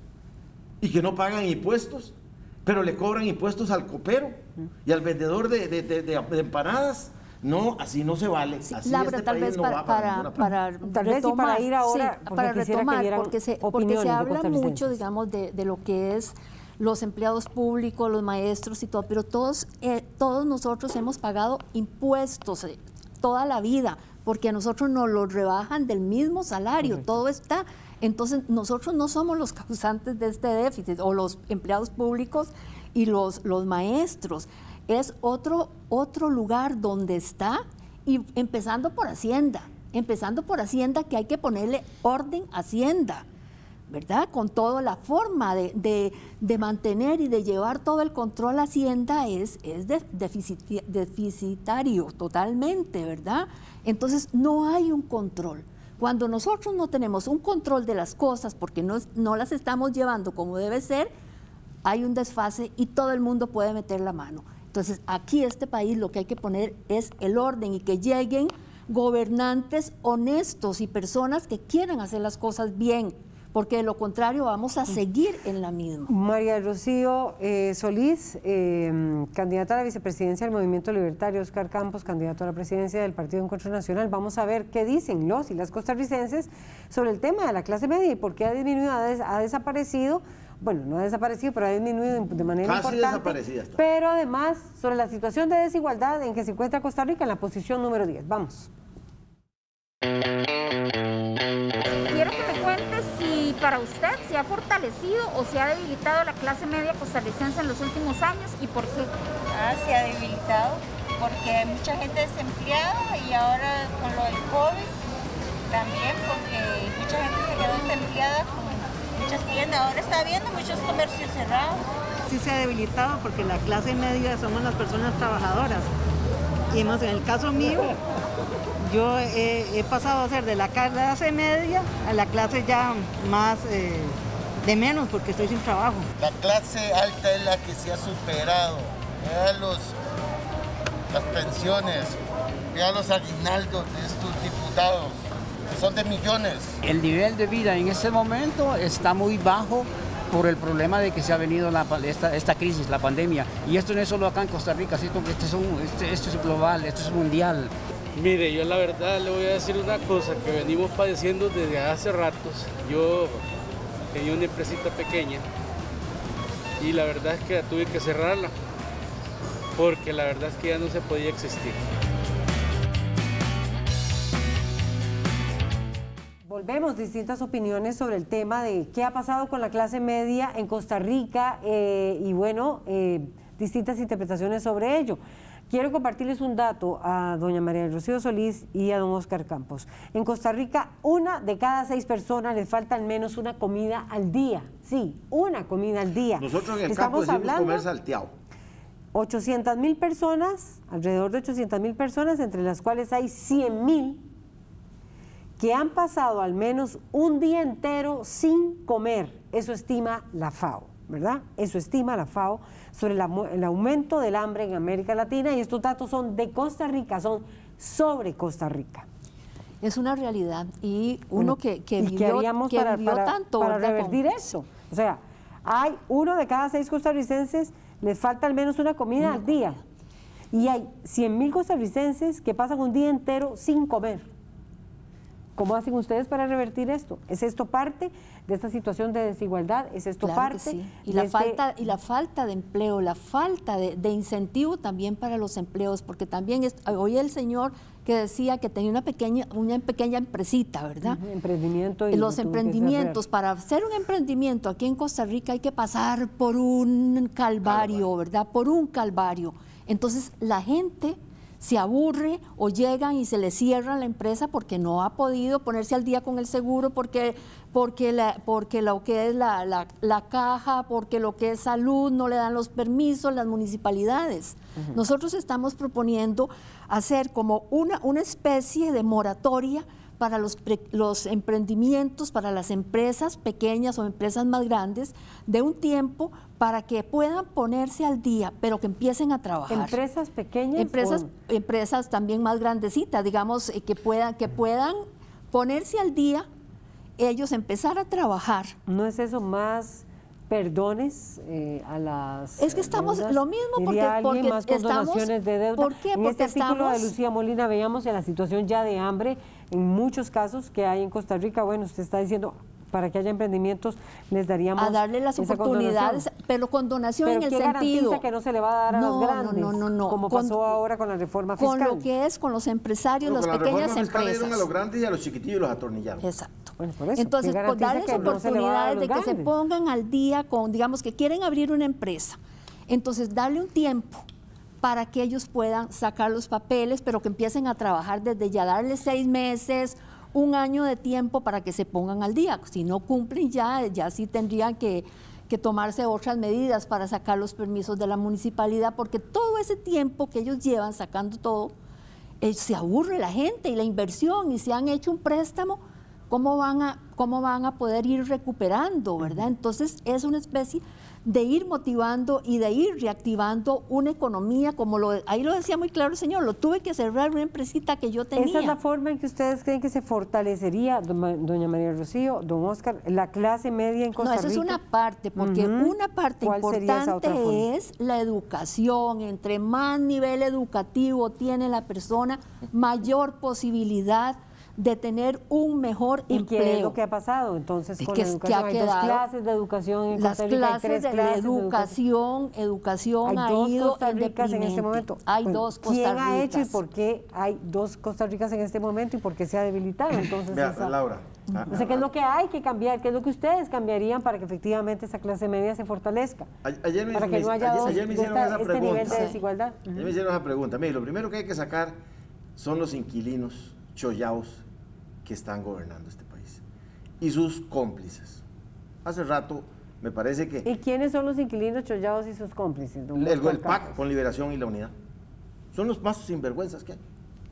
y que no pagan impuestos, pero le cobran impuestos al copero y al vendedor de, de, de, de empanadas. No, así no se vale. Sí, así Laura, este tal país vez no para, va para, para, para tal vez retomar, y para ir ahora, sí, porque para retomar, que porque se, porque se habla mucho, digamos, de, de lo que es los empleados públicos, los maestros y todo, pero todos, eh, todos nosotros hemos pagado impuestos eh, toda la vida, porque a nosotros nos lo rebajan del mismo salario, uh-huh. todo está. Entonces, nosotros no somos los causantes de este déficit, o los empleados públicos y los, los maestros. Es otro, otro lugar donde está, y empezando por Hacienda, empezando por Hacienda, que hay que ponerle orden a Hacienda, ¿verdad? Con toda la forma de, de, de mantener y de llevar todo el control a Hacienda es, es de, deficit, deficitario totalmente, ¿verdad? Entonces, no hay un control. Cuando nosotros no tenemos un control de las cosas porque no, no las estamos llevando como debe ser, hay un desfase y todo el mundo puede meter la mano. Entonces, aquí este país lo que hay que poner es el orden y que lleguen gobernantes honestos y personas que quieran hacer las cosas bien, porque de lo contrario vamos a seguir en la misma. María Rocío eh, Solís, eh, candidata a la vicepresidencia del Movimiento Libertario, Oscar Campos, candidato a la presidencia del Partido Encuentro Nacional. Vamos a ver qué dicen los y las costarricenses sobre el tema de la clase media y por qué ha disminuido, ha, des, ha desaparecido. Bueno, no ha desaparecido, pero ha disminuido de manera Casi importante. Desaparecida está. Pero además, sobre la situación de desigualdad en que se encuentra Costa Rica en la posición número diez. Vamos. Quiero que me cuente si para usted se ha fortalecido o se ha debilitado la clase media costarricense en los últimos años y por qué. Ah, se ha debilitado porque hay mucha gente desempleada y ahora con lo del COVID también porque mucha gente se quedó desempleada con muchas tiendas. Ahora está habiendo muchos comercios cerrados. Sí se ha debilitado porque la clase media somos las personas trabajadoras. Y más en el caso mío, yo he, he pasado a ser de la clase media a la clase ya más eh, de menos porque estoy sin trabajo. La clase alta es la que se ha superado. Vean los, las pensiones, vean los aguinaldos de estos diputados, que son de millones. El nivel de vida en este momento está muy bajo por el problema de que se ha venido la, esta, esta crisis, la pandemia. Y esto no es solo acá en Costa Rica, esto, esto, es un, esto, esto es global, esto es mundial. Mire, yo la verdad le voy a decir una cosa que venimos padeciendo desde hace ratos. Yo tenía una empresita pequeña y la verdad es que tuve que cerrarla porque la verdad es que ya no se podía existir. Volvemos, distintas opiniones sobre el tema de qué ha pasado con la clase media en Costa Rica eh, y bueno, eh, distintas interpretaciones sobre ello. Quiero compartirles un dato a doña María Rocío Solís y a don Oscar Campos. En Costa Rica, una de cada seis personas les falta al menos una comida al día. Sí, una comida al día. Nosotros en el Estamos campo decimos comer hablando salteado. ochocientas mil personas, alrededor de ochocientas mil personas, entre las cuales hay cien mil que han pasado al menos un día entero sin comer. Eso estima la FAO, ¿verdad? Eso estima la FAO sobre la, el aumento del hambre en América Latina y estos datos son de Costa Rica, son sobre Costa Rica. Es una realidad. Y uno Bueno, que, que ¿y vivió, qué haríamos que para, vivió para, tanto, para ¿verdad? revertir Con- eso? O sea, hay uno de cada seis costarricenses les falta al menos una comida Una al día. Y hay cien mil costarricenses que pasan un día entero sin comer. ¿Cómo hacen ustedes para revertir esto? ¿Es esto parte de esta situación de desigualdad? ¿Es esto Claro parte? que sí. Y de la, este- falta, y la falta de empleo, la falta de, de incentivo también para los empleos, porque también es, oí el señor que decía que tenía una pequeña, una pequeña empresita, ¿verdad? Ujú, emprendimiento. Y Los lo tuvo que emprendimientos, cerrar. para hacer un emprendimiento aquí en Costa Rica hay que pasar por un calvario, ¿verdad? Por un calvario. Entonces la gente se aburre o llegan y se le cierra la empresa porque no ha podido ponerse al día con el seguro, porque, porque, la, porque lo que es la, la, la caja, porque lo que es salud no le dan los permisos, las municipalidades. Uh-huh. Nosotros estamos proponiendo hacer como una, una especie de moratoria para los, pre, los emprendimientos, para las empresas pequeñas o empresas más grandes, de un tiempo para que puedan ponerse al día, pero que empiecen a trabajar. ¿Empresas pequeñas? Empresas, o... empresas también más grandecitas, digamos, eh, que, puedan, que puedan ponerse al día, ellos empezar a trabajar. ¿No es eso más perdones eh, a las Es que estamos deudas? lo mismo porque, Diría alguien, porque más estamos, condonaciones de deuda. ¿por qué? En Porque este artículo estamos, de Lucía Molina veíamos en la situación ya de hambre en muchos casos que hay en Costa Rica. Bueno, usted está diciendo, para que haya emprendimientos les daríamos a darle las esa oportunidades, condonación. pero con donación ¿Pero en el qué sentido garantiza que no se le va a dar a no, las grandes? No, no, no, no. Como con, pasó ahora con la reforma fiscal. Con lo que es con los empresarios, no, las con pequeñas la fiscal empresas. dieron a los grandes y a los chiquitillos y los atornillaron. Exacto. Bueno, por eso, entonces, pues, darles que no oportunidades no de que grandes? se pongan al día con, digamos, que quieren abrir una empresa. Entonces, darle un tiempo para que ellos puedan sacar los papeles, pero que empiecen a trabajar desde ya, darles seis meses, un año de tiempo para que se pongan al día. Si no cumplen ya, ya sí tendrían que, que tomarse otras medidas para sacar los permisos de la municipalidad, porque todo ese tiempo que ellos llevan sacando todo, eh, se aburre la gente y la inversión, y si han hecho un préstamo, ¿cómo van a, cómo van a poder ir recuperando, verdad? Entonces es una especie de ir motivando y de ir reactivando una economía, como lo, ahí lo decía muy claro el señor, lo tuve que cerrar una empresita que yo tenía. ¿Esa es la forma en que ustedes creen que se fortalecería, doña María Rocío, don Oscar, la clase media en Costa Rica? No, esa es una parte, porque uh-huh. una parte ¿Cuál sería esa otra forma? importante es la educación. Entre más nivel educativo tiene la persona, mayor posibilidad de tener un mejor ¿Y empleo. qué es lo que ha pasado entonces con que, la educación? que ha Hay dos quedado, clases de educación en las Costa Rica, clases hay tres de clases educación, de educación hay ha dos ido Costa en Ricas en este deprimente. momento. Hay Bueno, dos Costa ¿quién Ricas? ha hecho y por qué hay dos Costa Ricas en este momento y por qué se ha debilitado? Entonces, Vea, esa... Laura. O sea, ¿qué es lo que hay que cambiar? ¿Qué es lo que ustedes cambiarían para que efectivamente esa clase media se fortalezca? Ayer me, para que no haya ayer, dos, ayer me hicieron esta, esa este pregunta. nivel de desigualdad. Ayer uh-huh. me hicieron esa pregunta. Mire, lo primero que hay que sacar son los inquilinos chollaos que están gobernando este país y sus cómplices. Hace rato me parece que... ¿Y quiénes son los inquilinos chollados y sus cómplices? El, el, el P A C con Liberación y la Unidad. Son los más sinvergüenzas que hay.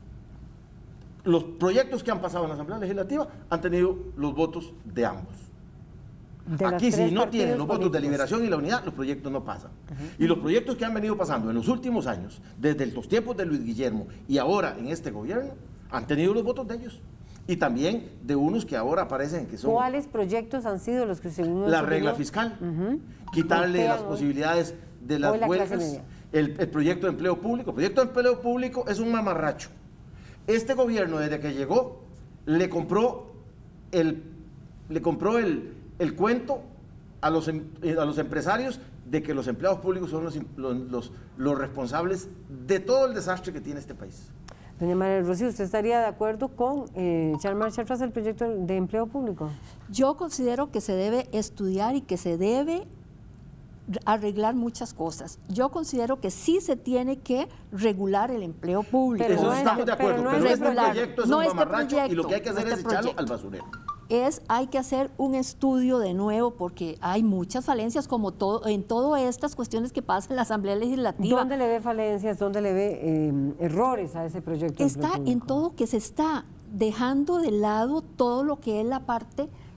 Los proyectos que han pasado en la Asamblea Legislativa han tenido los votos de ambos. De Aquí si no tienen los votos de Liberación y la Unidad, los proyectos no pasan. Uh-huh. Y los proyectos que han venido pasando en los últimos años, desde los tiempos de Luis Guillermo y ahora en este gobierno, han tenido los votos de ellos. Y también de unos que ahora aparecen que son... ¿Cuáles proyectos han sido los que según... La regla fiscal, uh-huh. quitarle las posibilidades de las huelgas, el, el proyecto de empleo público. El proyecto de empleo público es un mamarracho. Este gobierno, desde que llegó, le compró el, le compró el, el cuento a los, a los empresarios de que los empleados públicos son los, los, los responsables de todo el desastre que tiene este país. Doña María Rocío, ¿usted estaría de acuerdo con eh, echar marcha atrás el proyecto de empleo público? Yo considero que se debe estudiar y que se debe arreglar muchas cosas. Yo considero que sí se tiene que regular el empleo público. Pero Eso no estamos de acuerdo, pero, no pero este proyecto es no un este mamarracho proyecto, y lo que hay que hacer no este es echarlo proyecto. al basurero. Es, hay que hacer un estudio de nuevo porque hay muchas falencias como todo, en todas estas cuestiones que pasan en la Asamblea Legislativa. ¿Dónde le ve falencias, dónde le ve eh, errores a ese proyecto? Está en todo que se está dejando de lado todo lo que es la parte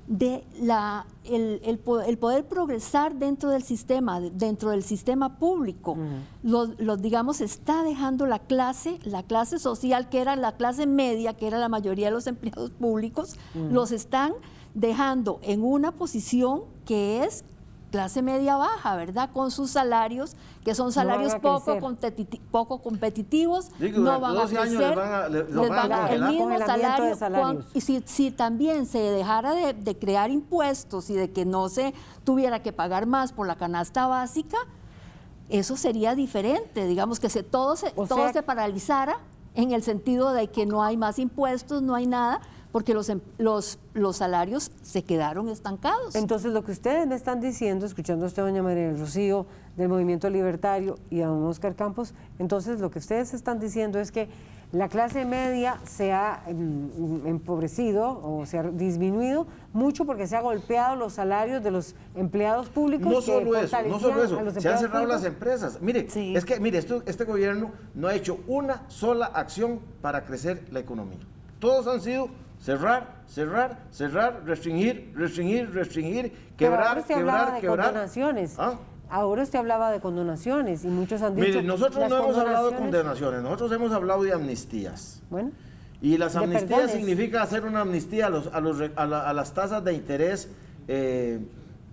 de la, el, el, el poder progresar dentro del sistema, dentro del sistema público. Uh-huh. Los, los, digamos, está dejando la clase, la clase social, que era la clase media, que era la mayoría de los empleados públicos, uh-huh. los están dejando en una posición que es clase media baja, ¿verdad? Con sus salarios, que son salarios no poco, competi poco competitivos, sí, no van a crecer, les van a, les les van a, el mismo salario, con, y si, si también se dejara de, de crear impuestos y de que no se tuviera que pagar más por la canasta básica, eso sería diferente, digamos que se, todo, se, todo sea, se paralizara en el sentido de que no hay más impuestos, no hay nada, porque los, los, los salarios se quedaron estancados. Entonces, lo que ustedes me están diciendo, escuchando a usted, doña María del Rocío, del Movimiento Libertario, y a don Oscar Campos, entonces lo que ustedes están diciendo es que la clase media se ha empobrecido o se ha disminuido mucho porque se ha golpeado los salarios de los empleados públicos. No solo eso, no solo eso, se han cerrado públicos. Las empresas. Mire, sí. es que mire, esto, este gobierno no ha hecho una sola acción para crecer la economía. Todos han sido cerrar, cerrar, cerrar, restringir, restringir, restringir, quebrar, quebrar, quebrar. Condonaciones. ¿Ah? Ahora usted hablaba de condonaciones y muchos han dicho... Mire, nosotros no hemos hablado de condonaciones, nosotros hemos hablado de amnistías. Bueno. Y las amnistías significa hacer una amnistía a, los, a, los, a, la, a las tasas de interés eh,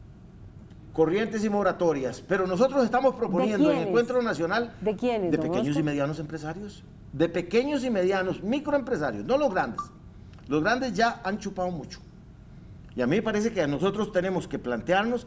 corrientes y moratorias. Pero nosotros estamos proponiendo en Encuentro Nacional... ¿De quiénes? De pequeños y medianos empresarios. De pequeños y medianos, microempresarios, no los grandes. Los grandes ya han chupado mucho. Y a mí me parece que nosotros tenemos que plantearnos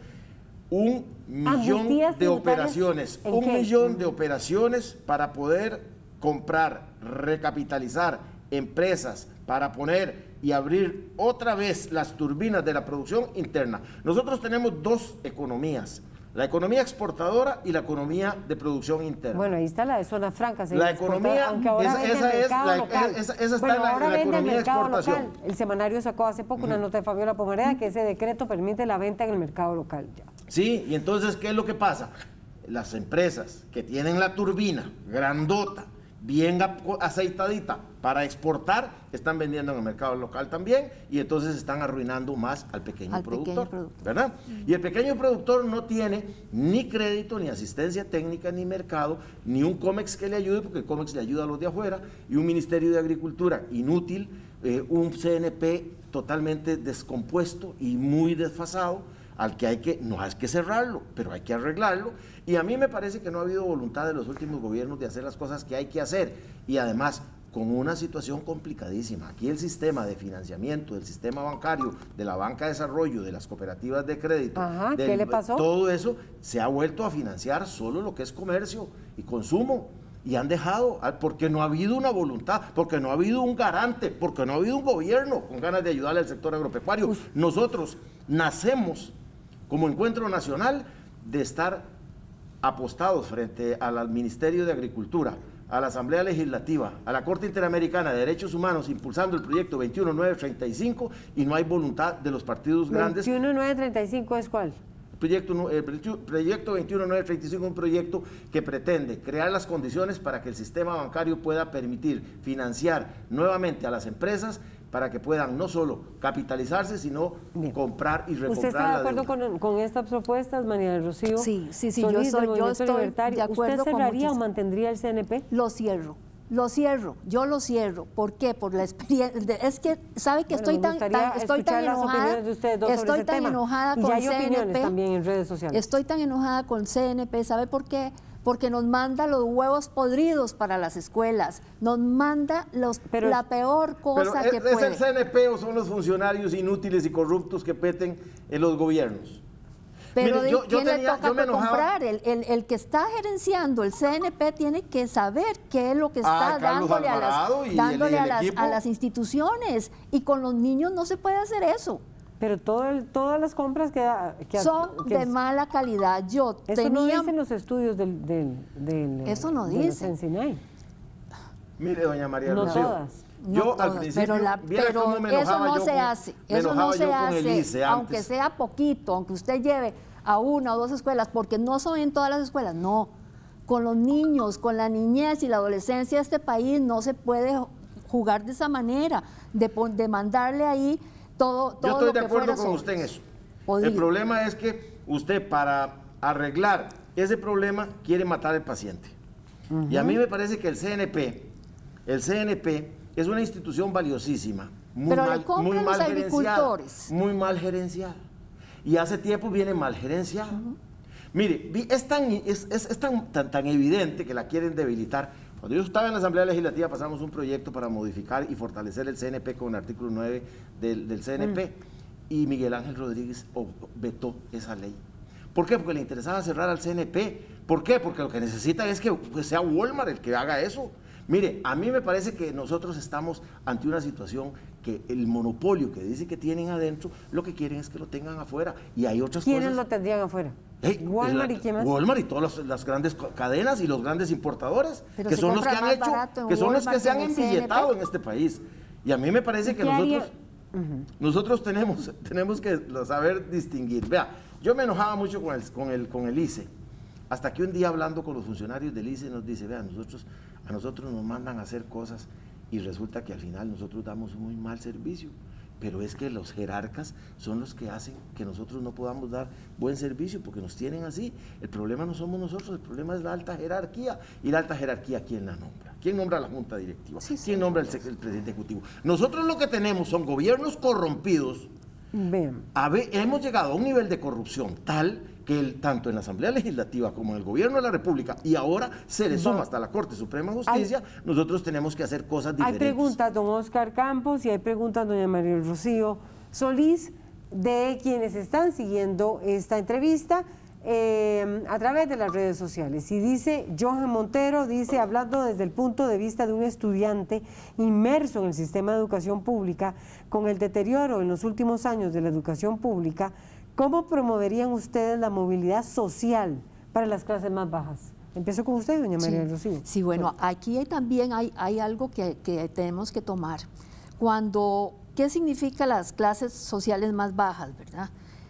un millón de operaciones, un qué? millón de operaciones para poder comprar, recapitalizar empresas, para poner y abrir otra vez las turbinas de la producción interna. Nosotros tenemos dos economías, la economía exportadora y la economía de producción interna. Bueno, ahí está la de zona franca. La economía, aunque ahora es, esa, es la, esa, esa está bueno, en la, ahora en la economía de exportación. Local. El semanario sacó hace poco uh-huh. una nota de Fabiola Pomareda que ese decreto permite la venta en el mercado local. Ya. Sí, y entonces, ¿qué es lo que pasa? Las empresas que tienen la turbina grandota, bien aceitadita para exportar, están vendiendo en el mercado local también y entonces están arruinando más al pequeño al productor, pequeño productor. ¿verdad? Uh-huh. Y el pequeño productor no tiene ni crédito, ni asistencia técnica, ni mercado, ni un COMEX que le ayude, porque el COMEX le ayuda a los de afuera, y un Ministerio de Agricultura inútil, eh, un C N P totalmente descompuesto y muy desfasado, al que hay que, no hay que cerrarlo, pero hay que arreglarlo, y a mí me parece que no ha habido voluntad de los últimos gobiernos de hacer las cosas que hay que hacer, y además con una situación complicadísima. Aquí el sistema de financiamiento, del sistema bancario, de la banca de desarrollo, de las cooperativas de crédito, Ajá, del, ¿qué le pasó? todo eso se ha vuelto a financiar solo lo que es comercio y consumo, y han dejado, porque no ha habido una voluntad, porque no ha habido un garante, porque no ha habido un gobierno con ganas de ayudarle al sector agropecuario. Uf. Nosotros nacemos como Encuentro Nacional de estar apostados frente al Ministerio de Agricultura, a la Asamblea Legislativa, a la Corte Interamericana de Derechos Humanos, impulsando el proyecto veintiuno nueve treinta y cinco, y no hay voluntad de los partidos grandes. ¿veintiuno nueve treinta y cinco es cuál? Proyecto, el proyecto veintiuno nueve treinta y cinco es un proyecto que pretende crear las condiciones para que el sistema bancario pueda permitir financiar nuevamente a las empresas para que puedan no solo capitalizarse, sino Bien. comprar y recomprar. ¿Usted está de acuerdo con, con estas propuestas, María del Rocío? Sí, sí, sí, Solís, yo, soy, yo estoy Libertario. de acuerdo. ¿Usted cerraría con o mantendría el C N P? Lo cierro. Lo cierro, yo lo cierro. ¿Por qué? Por la experiencia. Es que, ¿sabe que bueno, estoy tan, tan, estoy tan enojada? De ustedes dos estoy sobre ese tan tema. enojada y con hay C N P. opiniones también en redes sociales. Estoy tan enojada con C N P. ¿Sabe por qué? Porque nos manda los huevos podridos para las escuelas, nos manda los, pero, la peor cosa pero que ¿es, puede. ¿Es el C N P o son los funcionarios inútiles y corruptos que peten en los gobiernos? Pero Mire, yo, ¿quién yo tenía, le toca yo me comprar? El, el, el que está gerenciando el C N P tiene que saber qué es lo que está ah, dándole, a las, dándole a, las, a las instituciones. Y con los niños no se puede hacer eso. Pero todo el, todas las compras que, que son que de mala calidad. Yo eso tenía, no dicen los estudios del, del, del eso no de dice. Mire, doña María no Rocío, todas. Yo no al todas, principio, pero, la, pero me eso no yo se con, hace, eso no se hace, aunque sea poquito, aunque usted lleve a una o dos escuelas, porque no son en todas las escuelas, no. Con los niños, con la niñez y la adolescencia de este país no se puede jugar de esa manera, de, de mandarle ahí todo, todo Yo estoy lo de que acuerdo fuera con sobre. usted en eso. Podría. El problema es que usted, para arreglar ese problema, quiere matar al paciente. Uh-huh. Y a mí me parece que el C N P, el C N P es una institución valiosísima, muy Pero mal, muy mal los gerenciada, muy mal gerenciada. Y hace tiempo viene mal gerenciada. Uh-huh. Mire, es, tan, es, es, es tan, tan, tan evidente que la quieren debilitar. Cuando yo estaba en la Asamblea Legislativa pasamos un proyecto para modificar y fortalecer el C N P con el artículo nueve del, del C N P mm. y Miguel Ángel Rodríguez vetó esa ley. ¿Por qué? Porque le interesaba cerrar al C N P. ¿Por qué? Porque lo que necesita es que pues, sea Walmart el que haga eso. Mire, a mí me parece que nosotros estamos ante una situación que el monopolio que dice que tienen adentro, lo que quieren es que lo tengan afuera. Y hay otras ¿Quiénes cosas. lo tendrían afuera? Hey, Walmart la, y quién más. Walmart y todas las, las grandes cadenas y los grandes importadores, Pero que son los que han hecho, que son los que se han en embilletado en este país. Y a mí me parece que nosotros, uh-huh. nosotros tenemos, tenemos que saber distinguir. Vea, yo me enojaba mucho con el, con el, con el I C E, hasta que un día hablando con los funcionarios del I C E nos dice, vea, nosotros, a nosotros nos mandan a hacer cosas y resulta que al final nosotros damos un muy mal servicio. Pero es que los jerarcas son los que hacen que nosotros no podamos dar buen servicio porque nos tienen así. El problema no somos nosotros, el problema es la alta jerarquía. ¿Y la alta jerarquía quién la nombra? ¿Quién nombra la junta directiva? Sí, ¿Quién sí, nombra el, el presidente ejecutivo? Nosotros lo que tenemos son gobiernos corrompidos. Bien. A ver, hemos llegado a un nivel de corrupción tal que el, tanto en la Asamblea Legislativa como en el Gobierno de la República y ahora se le suma hasta la Corte Suprema de Justicia, hay, nosotros tenemos que hacer cosas diferentes. Hay preguntas, don Oscar Campos, y hay preguntas, doña María Rocío Solís, de quienes están siguiendo esta entrevista eh, a través de las redes sociales. Y dice, Johan Montero, dice, hablando desde el punto de vista de un estudiante inmerso en el sistema de educación pública, con el deterioro en los últimos años de la educación pública, ¿cómo promoverían ustedes la movilidad social para las clases más bajas? Empiezo con usted, doña María sí, Rocío. Sí, bueno, aquí hay, también hay, hay algo que, que tenemos que tomar. Cuando, ¿qué significa las clases sociales más bajas, verdad?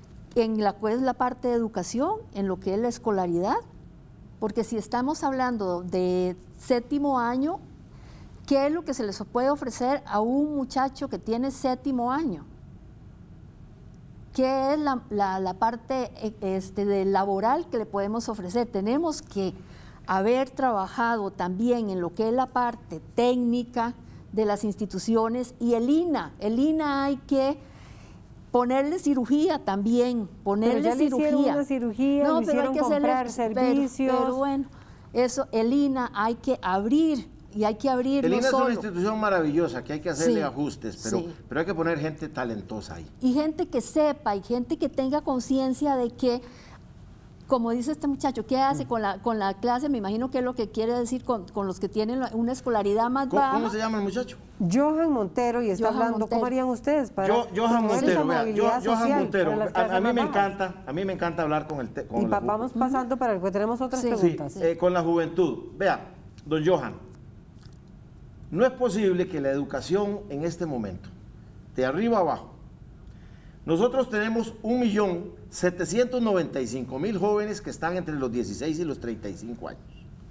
En la cual es la parte de educación, en lo que es la escolaridad, porque si estamos hablando de séptimo año, ¿qué es lo que se les puede ofrecer a un muchacho que tiene séptimo año? ¿Qué es la, la, la parte este, de laboral que le podemos ofrecer? Tenemos que haber trabajado también en lo que es la parte técnica de las instituciones y el I N A. El I N A hay que ponerle cirugía también, ponerle pero ya cirugía. Le hicieron una cirugía, no, le pero hay que comprar hacerle, servicios. Pero, pero bueno, eso, el I N A hay que abrir. Y hay que abrirlo El I N A solo. es una institución maravillosa que hay que hacerle sí, ajustes, pero, sí. pero hay que poner gente talentosa ahí. Y gente que sepa, y gente que tenga conciencia de que, como dice este muchacho, ¿qué hace mm. con, la, con la clase? Me imagino que es lo que quiere decir con, con los que tienen una escolaridad más ¿Cómo, baja. ¿Cómo se llama el muchacho? Johan Montero, y está Johan hablando, Montero. ¿cómo harían ustedes para yo, Johan Montero, vea, yo, Johan Montero, a, a mí me bajas? encanta, a mí me encanta hablar con el te, con Y la, vamos pasando para que tenemos otras sí, preguntas. Sí, eh, con la juventud. Vea, don Johan, no es posible que la educación en este momento, de arriba a abajo, nosotros tenemos un millón setecientos noventa y cinco mil jóvenes que están entre los dieciséis y los treinta y cinco años.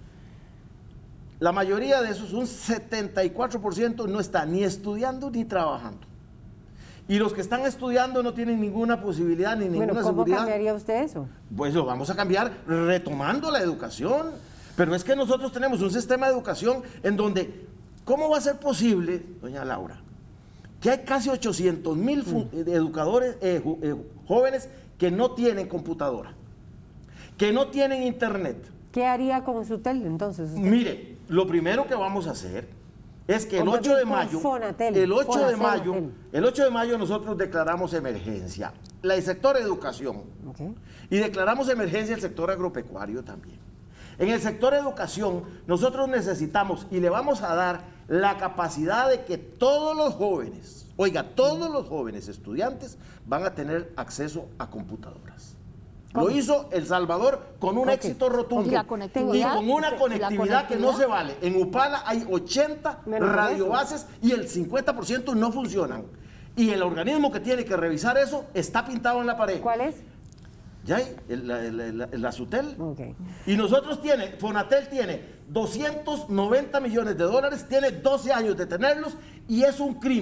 La mayoría de esos, un setenta y cuatro por ciento, no está ni estudiando ni trabajando. Y los que están estudiando no tienen ninguna posibilidad ni ninguna bueno, ¿cómo seguridad. ¿Cómo cambiaría usted eso? Pues lo vamos a cambiar retomando la educación. Pero es que nosotros tenemos un sistema de educación en donde, ¿cómo va a ser posible, doña Laura, que hay casi ochocientos mil mm. educadores, eh, eh, jóvenes que no tienen computadora, que no tienen internet? ¿Qué haría con Sutel entonces? Usted? Mire, lo primero que vamos a hacer es que el ocho de mayo, Fonatel, el ocho Fonatel, de mayo, el ocho de mayo nosotros declaramos emergencia, la, el sector educación, okay. y declaramos emergencia el sector agropecuario también. En el sector educación nosotros necesitamos y le vamos a dar la capacidad de que todos los jóvenes, oiga, todos los jóvenes estudiantes van a tener acceso a computadoras. ¿Cómo? Lo hizo El Salvador con un okay. éxito rotundo y, y con una conectividad que no se vale. En Upala hay ochenta radiobases y el cincuenta por ciento no funcionan. Y el organismo que tiene que revisar eso está pintado en la pared. ¿Cuál es? Ya hay, la, la, la, la Sutel. Okay. Y nosotros tiene, Fonatel tiene doscientos noventa millones de dólares, tiene doce años de tenerlos y es un crimen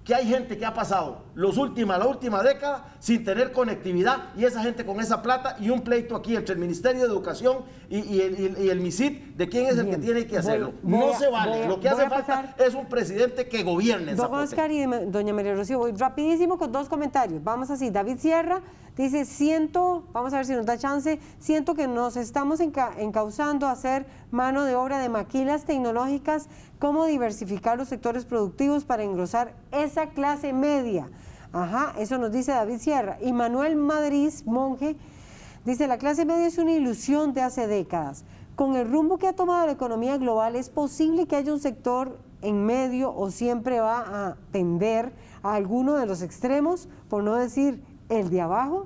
que hay gente que ha pasado los última, la última década sin tener conectividad, y esa gente con esa plata y un pleito aquí entre el Ministerio de Educación y, y, el, y el MISIT de quién es el Bien. que tiene que hacerlo. Voy, voy no a, se vale. A, Lo que hace falta es un presidente que gobierne en Don Oscar y doña María Rocío, voy rapidísimo con dos comentarios. Vamos así, David Sierra dice, siento, vamos a ver si nos da chance, siento que nos estamos enca encauzando a hacer mano de obra de maquilas tecnológicas, cómo diversificar los sectores productivos para engrosar esa clase media. Ajá, eso nos dice David Sierra. Y Manuel Madrid Monje dice, la clase media es una ilusión de hace décadas. Con el rumbo que ha tomado la economía global, ¿es posible que haya un sector en medio o siempre va a tender a alguno de los extremos, por no decir el de abajo?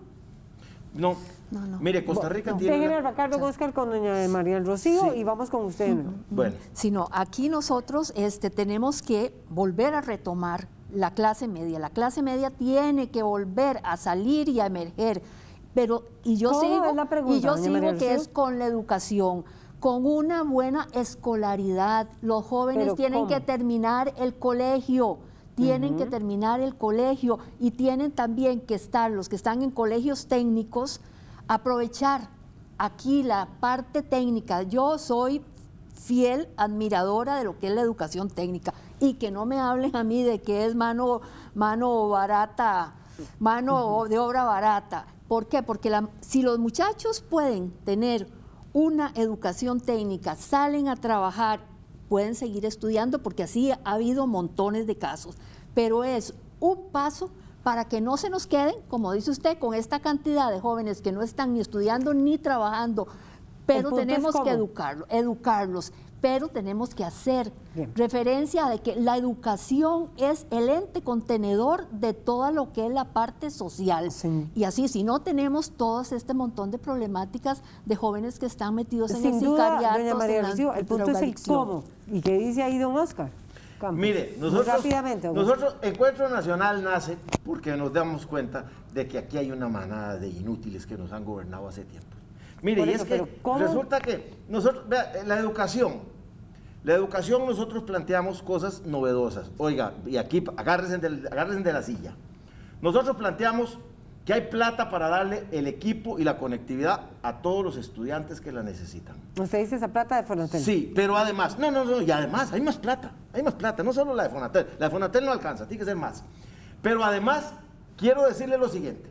No. No, no. Mire, Costa Rica no. tiene... Déjenme arrancar, don Oscar, con doña María Rocío sí. y vamos con usted. Uh -huh. Bueno. Sino aquí nosotros este, tenemos que volver a retomar la clase media. La clase media tiene que volver a salir y a emerger. Pero, y yo sigo, es la pregunta, y yo sigo que es con la educación, con una buena escolaridad. Los jóvenes Pero tienen ¿cómo? que terminar el colegio. Tienen uh-huh. que terminar el colegio y tienen también que estar, los que están en colegios técnicos, aprovechar aquí la parte técnica. Yo soy fiel admiradora de lo que es la educación técnica y que no me hablen a mí de que es mano, mano barata, mano uh-huh. de obra barata. ¿Por qué? Porque la, si los muchachos pueden tener una educación técnica, salen a trabajar, pueden seguir estudiando, porque así ha habido montones de casos, pero es un paso para que no se nos queden, como dice usted, con esta cantidad de jóvenes que no están ni estudiando ni trabajando, pero tenemos que educarlos, educarlos, pero tenemos que hacer Bien. referencia de que la educación es el ente contenedor de todo lo que es la parte social. Sí. Y así, si no tenemos todo este montón de problemáticas de jóvenes que están metidos en Sin el duda, sicariato. Doña María Rocío, el punto es el cómo. ¿Y qué dice ahí don Oscar Campos? Mire, nosotros, nosotros, Encuentro Nacional nace porque nos damos cuenta de que aquí hay una manada de inútiles que nos han gobernado hace tiempo. Mire, Por y eso, es que resulta que nosotros, vea, la educación, la educación nosotros planteamos cosas novedosas. Oiga, y aquí agárrense de, agárrense de la silla. Nosotros planteamos que hay plata para darle el equipo y la conectividad a todos los estudiantes que la necesitan. ¿Usted dice esa plata de Fonatel? Sí, pero además, no, no, no, y además hay más plata, hay más plata, no solo la de Fonatel, la de Fonatel no alcanza, tiene que ser más. Pero además, quiero decirle lo siguiente,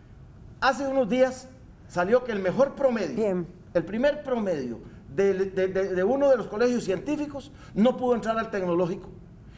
hace unos días salió que el mejor promedio, Bien. el primer promedio de, de, de, de uno de los colegios científicos no pudo entrar al tecnológico.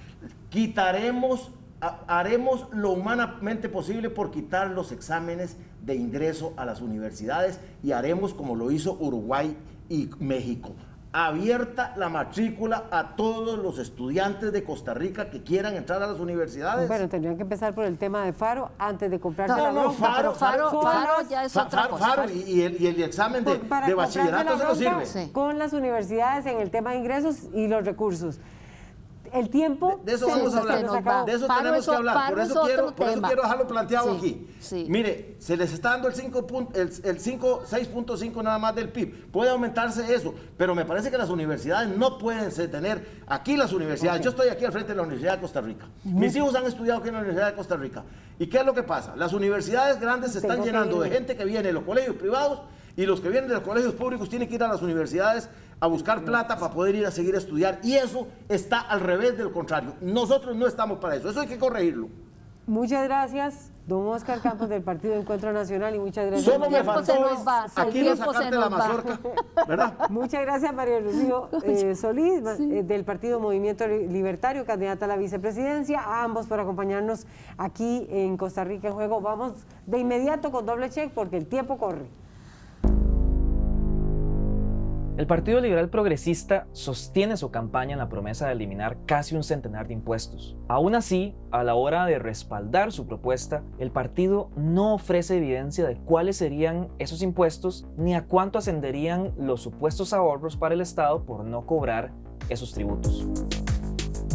Quitaremos, a, haremos lo humanamente posible por quitar los exámenes de ingreso a las universidades y haremos como lo hizo Uruguay y México. Abierta la matrícula a todos los estudiantes de Costa Rica que quieran entrar a las universidades. Bueno, tendrían que empezar por el tema de Faro antes de comprarse no, la no, bronca, Faro, Faro, Faro, Faro ya es otra cosa. Faro y, y, el, y el examen de, de bachillerato se lo sirve. Sí. Con las universidades en el tema de ingresos y los recursos. El tiempo... De, de eso vamos a hablar, de eso Faro tenemos eso, que hablar, por eso, quiero, por eso quiero dejarlo planteado sí, aquí. Sí. Mire, se les está dando el, el seis punto cinco nada más del P I B, puede aumentarse eso, pero me parece que las universidades no pueden tener, aquí las universidades, okay. yo estoy aquí al frente de la Universidad de Costa Rica, uh-huh. mis hijos han estudiado aquí en la Universidad de Costa Rica, ¿y qué es lo que pasa? Las universidades grandes se están Tengo llenando de gente que viene de los colegios privados y los que vienen de los colegios públicos tienen que ir a las universidades a buscar plata para poder ir a seguir a estudiar, y eso está al revés del contrario. Nosotros no estamos para eso, eso hay que corregirlo. Muchas gracias, don Oscar Campos del Partido Encuentro Nacional, y muchas gracias. Solo me faltó aquí no sacarte la mazorca, ¿verdad? Muchas gracias, María Rocío eh, Solís, sí. eh, del Partido Movimiento Libertario, candidata a la vicepresidencia, a ambos por acompañarnos aquí en Costa Rica en Juego. Vamos de inmediato con doble check porque el tiempo corre. El Partido Liberal Progresista sostiene su campaña en la promesa de eliminar casi un centenar de impuestos. Aún así, a la hora de respaldar su propuesta, el partido no ofrece evidencia de cuáles serían esos impuestos ni a cuánto ascenderían los supuestos ahorros para el Estado por no cobrar esos tributos.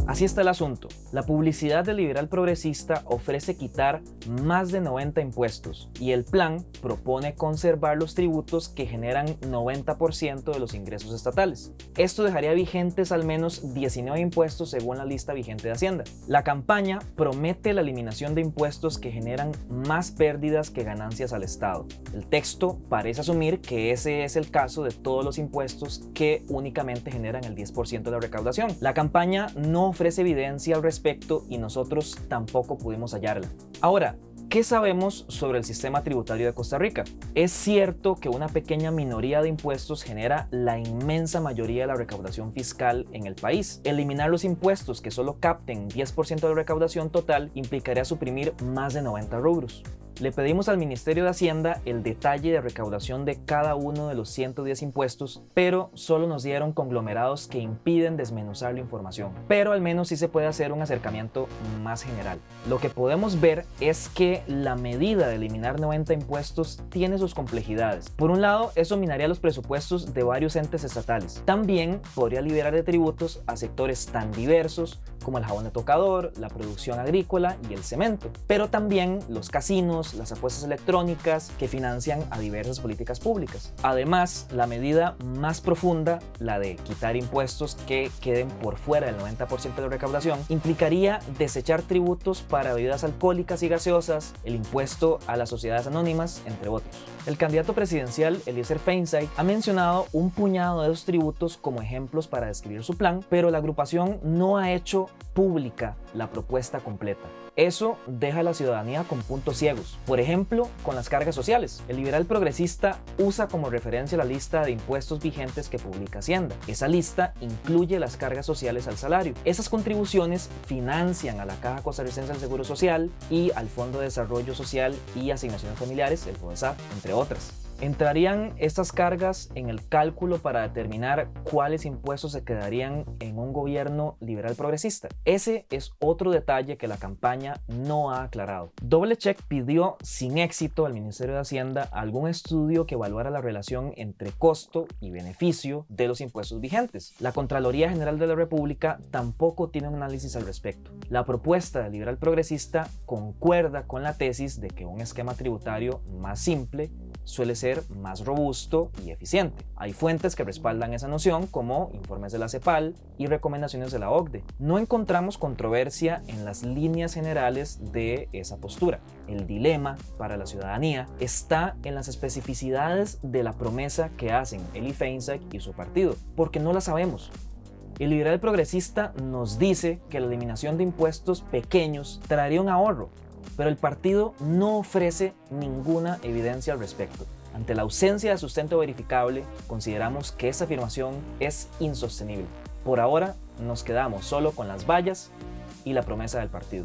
Así está el asunto. La publicidad del liberal progresista ofrece quitar más de noventa impuestos y el plan propone conservar los tributos que generan noventa por ciento de los ingresos estatales. Esto dejaría vigentes al menos diecinueve impuestos según la lista vigente de Hacienda. La campaña promete la eliminación de impuestos que generan más pérdidas que ganancias al Estado. El texto parece asumir que ese es el caso de todos los impuestos que únicamente generan el diez por ciento de la recaudación. La campaña no ofrece evidencia al respecto y nosotros tampoco pudimos hallarla. Ahora, ¿qué sabemos sobre el sistema tributario de Costa Rica? Es cierto que una pequeña minoría de impuestos genera la inmensa mayoría de la recaudación fiscal en el país. Eliminar los impuestos que solo capten diez por ciento de la recaudación total implicaría suprimir más de noventa rubros. Le pedimos al Ministerio de Hacienda el detalle de recaudación de cada uno de los ciento diez impuestos, pero solo nos dieron conglomerados que impiden desmenuzar la información. Pero al menos sí se puede hacer un acercamiento más general. Lo que podemos ver es que la medida de eliminar noventa impuestos tiene sus complejidades. Por un lado, eso minaría los presupuestos de varios entes estatales. También podría liberar de tributos a sectores tan diversos como el jabón de tocador, la producción agrícola y el cemento, pero también los casinos, las apuestas electrónicas que financian a diversas políticas públicas. Además, la medida más profunda, la de quitar impuestos que queden por fuera del noventa por ciento de la recaudación, implicaría desechar tributos para bebidas alcohólicas y gaseosas, el impuesto a las sociedades anónimas, entre otros. El candidato presidencial Eliezer Feinstein ha mencionado un puñado de esos tributos como ejemplos para describir su plan, pero la agrupación no ha hecho pública la propuesta completa. Eso deja a la ciudadanía con puntos ciegos. Por ejemplo, con las cargas sociales. El liberal progresista usa como referencia la lista de impuestos vigentes que publica Hacienda. Esa lista incluye las cargas sociales al salario. Esas contribuciones financian a la Caja Costarricense del Seguro Social y al Fondo de Desarrollo Social y Asignaciones Familiares, el FODESAF, entre otras. ¿Entrarían estas cargas en el cálculo para determinar cuáles impuestos se quedarían en un gobierno liberal progresista? Ese es otro detalle que la campaña no ha aclarado. Doble Check pidió sin éxito al Ministerio de Hacienda algún estudio que evaluara la relación entre costo y beneficio de los impuestos vigentes. La Contraloría General de la República tampoco tiene un análisis al respecto. La propuesta del liberal progresista concuerda con la tesis de que un esquema tributario más simple suele ser más robusto y eficiente. Hay fuentes que respaldan esa noción, como informes de la CEPAL y recomendaciones de la O C D E. No encontramos controversia en las líneas generales de esa postura. El dilema para la ciudadanía está en las especificidades de la promesa que hacen Eli Feinstein y su partido, porque no la sabemos. El liberal progresista nos dice que la eliminación de impuestos pequeños traería un ahorro, pero el partido no ofrece ninguna evidencia al respecto. Ante la ausencia de sustento verificable, consideramos que esta afirmación es insostenible. Por ahora, nos quedamos solo con las vallas y la promesa del partido.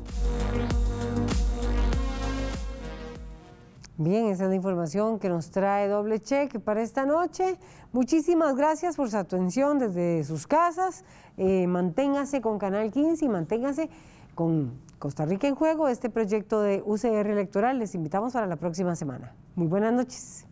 Bien, esa es la información que nos trae Doble Check para esta noche. Muchísimas gracias por su atención desde sus casas. Eh, manténgase con Canal quince y manténgase con Costa Rica en Juego, este proyecto de U C R electoral. Les invitamos para la próxima semana. Muy buenas noches.